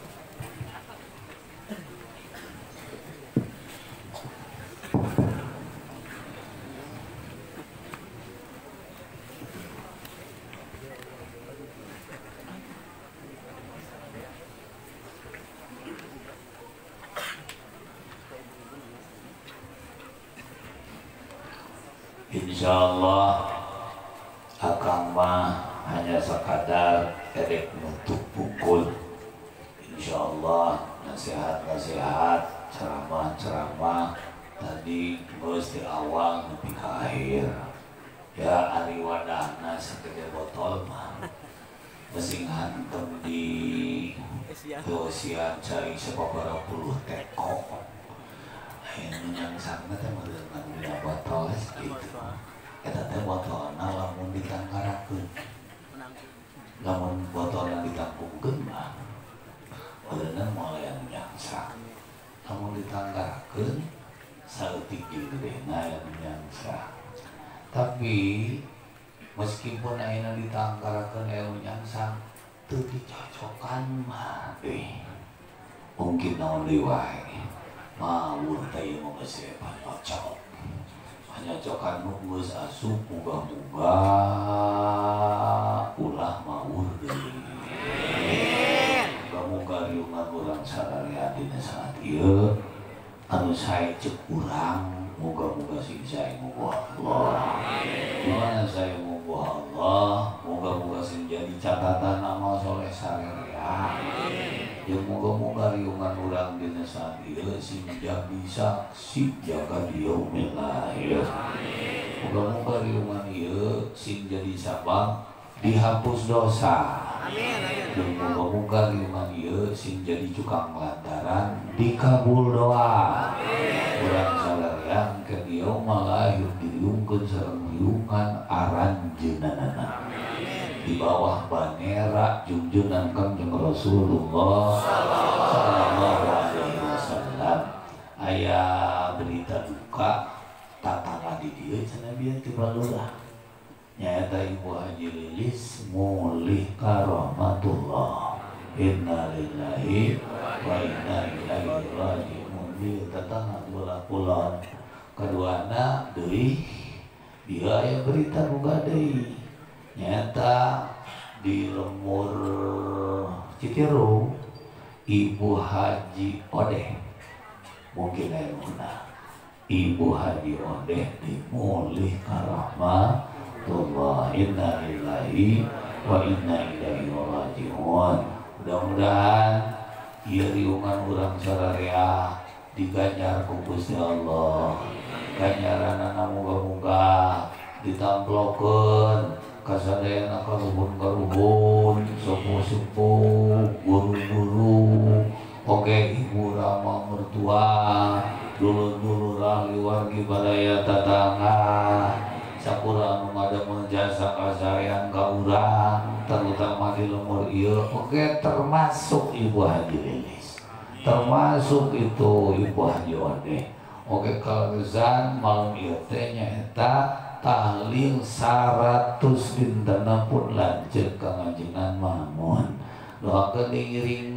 Insyaallah akang mah hanya sekadar edek nutup pukul. Insyaallah nasihat-nasihat, ceramah-ceramah tadi geus di awal nepi ka akhir. Ya ari wadahna sagede botol mah mesing hantem di usia cai sababaraha puluh teko. Ini yang sangat yang mendengar botol gitu. Kita teh botolna lamun ditangkarakeun, lamun botolna ditangkungkeun mah, bener mulai yang nyangsa. Lamun ditangkarakeun, saeutik gedena yang nyangsa. Tapi meskipun ayeuna ditangkarakeun yang nyangsa, teu dicocokan mah deh. Mungkin naon deui wae. Mawur teh mah geus cocok. Hanya cokan nu geus asup muga-muga ulah mawur deui. Muga-muga riungan urang sadaya dina saat ieu anu sae ceuk urang muga-muga sing sae muga Allah. Mana sae muga Allah, muga-muga sing jadi catatan amal soleh sarerea. Ya moga-moga riungan urang dina saat ieu sing jadi saksi jaga yaumil akhir. Moga-moga riungan ieu sing jadi sabab dihapus dosa. Amin. Dan moga-moga riungan ieu sing jadi cukang lantaran dikabul doa. Urang salareang ke yaumil akhir diriungkeun sareng riungan aranjeunana. Di bawah bandera junjungan Kanjeng Rasulullah sallallahu alaihi wasallam. Aya berita duka tatangga di dieu cenah bieu ti balurah. Nyaeta Ibu Haji Lilis mulih karahmatullah. Inna lillahi wa inna ilaihi raji'un. Dieu tatangga bola kulon. Kaduana deui dia aya berita boga deui. Nyata di lemur Citiru Ibu Haji Odeh mungkin ayuna Ibu Haji Odeh dimulih karahmatullah. Inna lillahi wa inna ilaihi raji'un. Mudah-mudahan ieu riungan urang sararea diganjar ku Gusti Allah. Ganjaranana muga-muga ditamplokeun kasadayana karuhun-karuhun, sepuh-sepuh, guru-guru, oke ibu rama mertua, dulu-dulu rahli wargi badaya tatangga, sapura anu ngademel jasa kasayan ka urang, terutama di lemur ieu, oke termasuk Ibu Haji Lilis, termasuk itu Ibu Haji Odeh, oke kalezan malam ieu teh nyaeta tahlil seratus dintana pun lanjut ka ngajengan Mamun. Doakeun diiring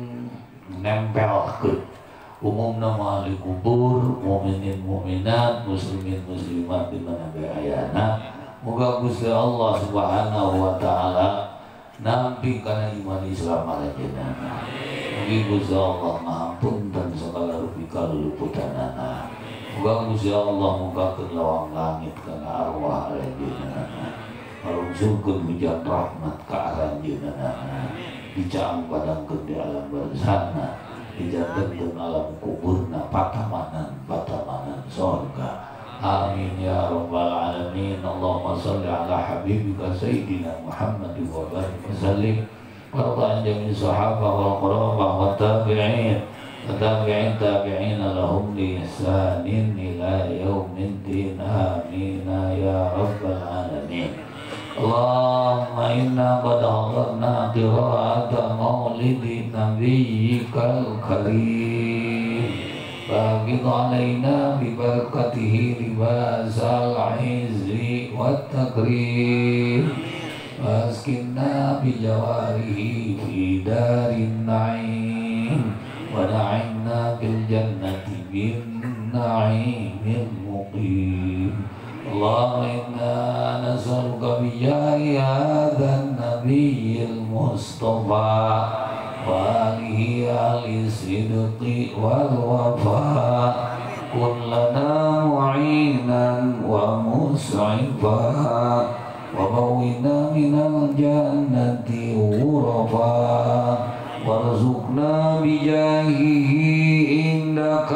nempelkeun umumna mah ahli kubur, mukminin mukminat, muslimin muslimat di mana bae ayana. Moga Gusti Allah Subhanahu wa taala nampi kana iman Islam aranjeunana. Mugi Gusti Allah ngapunten segala rupika luluputanana. Moga Gusti Allah mugakeun lawang langit kana arwah aranjeunana. Marungsulkeun hujan rahmat ka aranjeunana. Dicaang padangkeun di alam barzahna, dijadikeun alam kuburna patamanan patamanan surga. Amin ya rabbal alamin. Allahumma shalli ala habibika sayyidina Muhammad wa barik wa sallim. Warḍa 'an jami'i sahabah wal qurabah wat tabi'in. Tabi'in tabi'ina lahum bi ihsanin ila yaumiddin. Amin ya rabbal alamin. Allahumma inna qad hadarna qira'ata maulidi nabiyyikal karim. Baghid alaina bi barakatihi libasal izzi wat takrim. واسكننا بجواره في دار النعيم ونعمنا بالجنة بالنعيم المقيم اللهم إنا نسألك بجاه هذا النبي المصطفى وآله أهل الصدق والوفاء كن لنا معينا ومسعفا وبوئنا من الجنة غرفا وارزقنا بجاهه عندك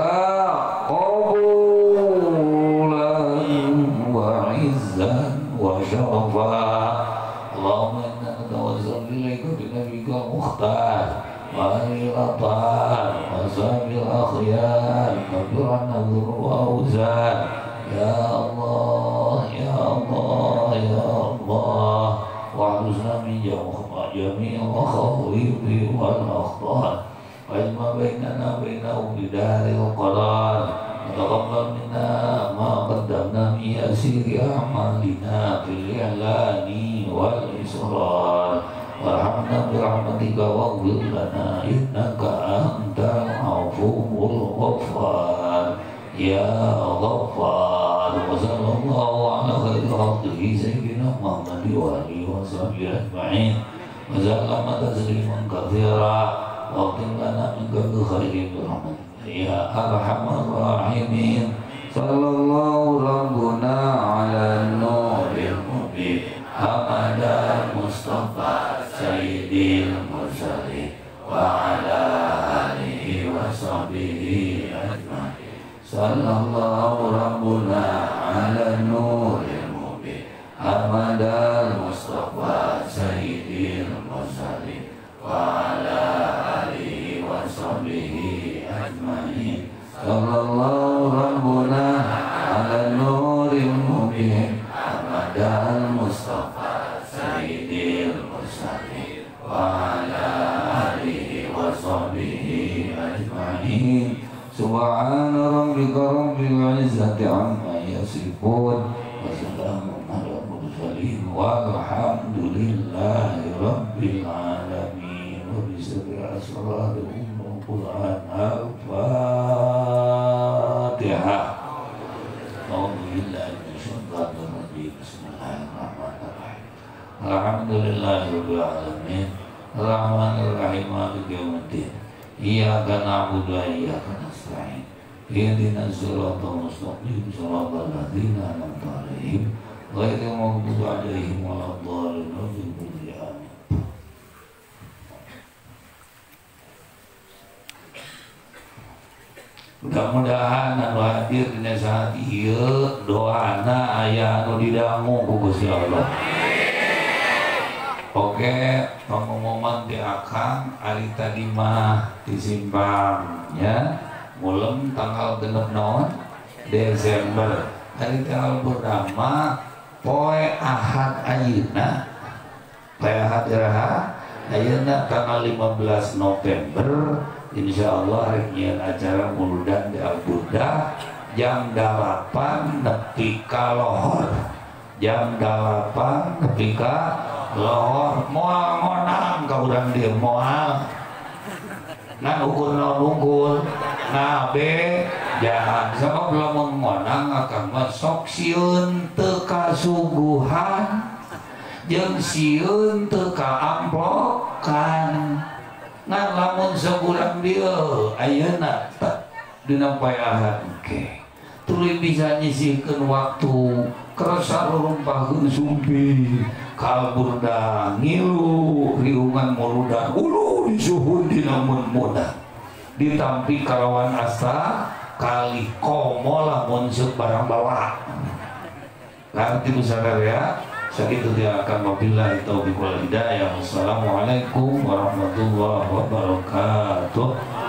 قبولا وعزا وشرفا اللهم إنا نتوسل إليك بنبيك المختار وآل الأطهار وصحب الأخيار كفر عنا الذنوب والأوزار يا الله يا الله يا الله واحرسنا من جميع المخاوف والأخطار واجمع بيننا وبينهم بدار القرار وتقبل منا ما قدمنا من يسير أعمالنا في الإعلان والإصرار وارحمنا برحمتك واغفر لنا إنك أنت العفو الغفار يا غفار وصلى الله على خير خلقه سيدنا محمد وآله وصحبه أجمعين وسلم تسليما كثيرا واغفر لنا منك بخير برحمتك يا أرحم الراحمين صلى الله ربنا على النور المبين حمد المصطفى سيد المرسلين وعلى آله وصحبه أجمعين صلى الله ربنا على النور المبين حمد المصطفى سيد المرسلين وعلى آله وصحبه أجمعين صلى الله ربنا على النور المبين حمد المصطفى سيد المرسلين وعلى آله وصحبه أجمعين سبحان ربك رب العزة عما يصفون وسلام على المرسلين والحمد لله رب العالمين وبسر أسرار أم القرآن الفاتحة أعوذ بالله من الشيطان الرجيم بسم الله الرحمن الرحيم الحمد لله رب العالمين الرحمن الرحيم مالك يوم الدين إياك نعبد وإياك نستعين اهدنا الصراط المستقيم صراط الذين أنعمت عليهم غير المغضوب عليهم ولا الضالين آمين. Mudah-mudahan anu hadir dina saat ieu doana aya anu didangu ku Gusti Allah. Oke, pengumuman di akang hari tadi mah disimpang ya. Mulem tanggal genep naon Desember. Hari tanggal pertama poe Ahad ayeuna. Poe Ahad iraha ayeuna tanggal lima belas November. Insyaallah rek nyieun acara muludan di Al-Buddha jam delapan nepi ka lohor. Jam delapan nepi ka lohor. Moal ngonang ka urang dieu moal. Ngan ukur naon unggul. Nah be jahan sabab lamun ngonang akan mah sok sieun teu kasuguhan jeung sieun teu kaamplokan. Ngan lamun sabulan dieu ayeuna dina poe Ahad engke tuluy bisa nyisihkeun waktu kerasa rurumpahkeun sumpi kalburda ngilu riungan muludan ulu disuhun dina mun muda ditampi kalawan asta kali komo lamun seuk barang bawa ngarti sadar ya. Segitu dia akan wabillahi taufiq wal hidayah. Wassalamualaikum warahmatullahi wabarakatuh.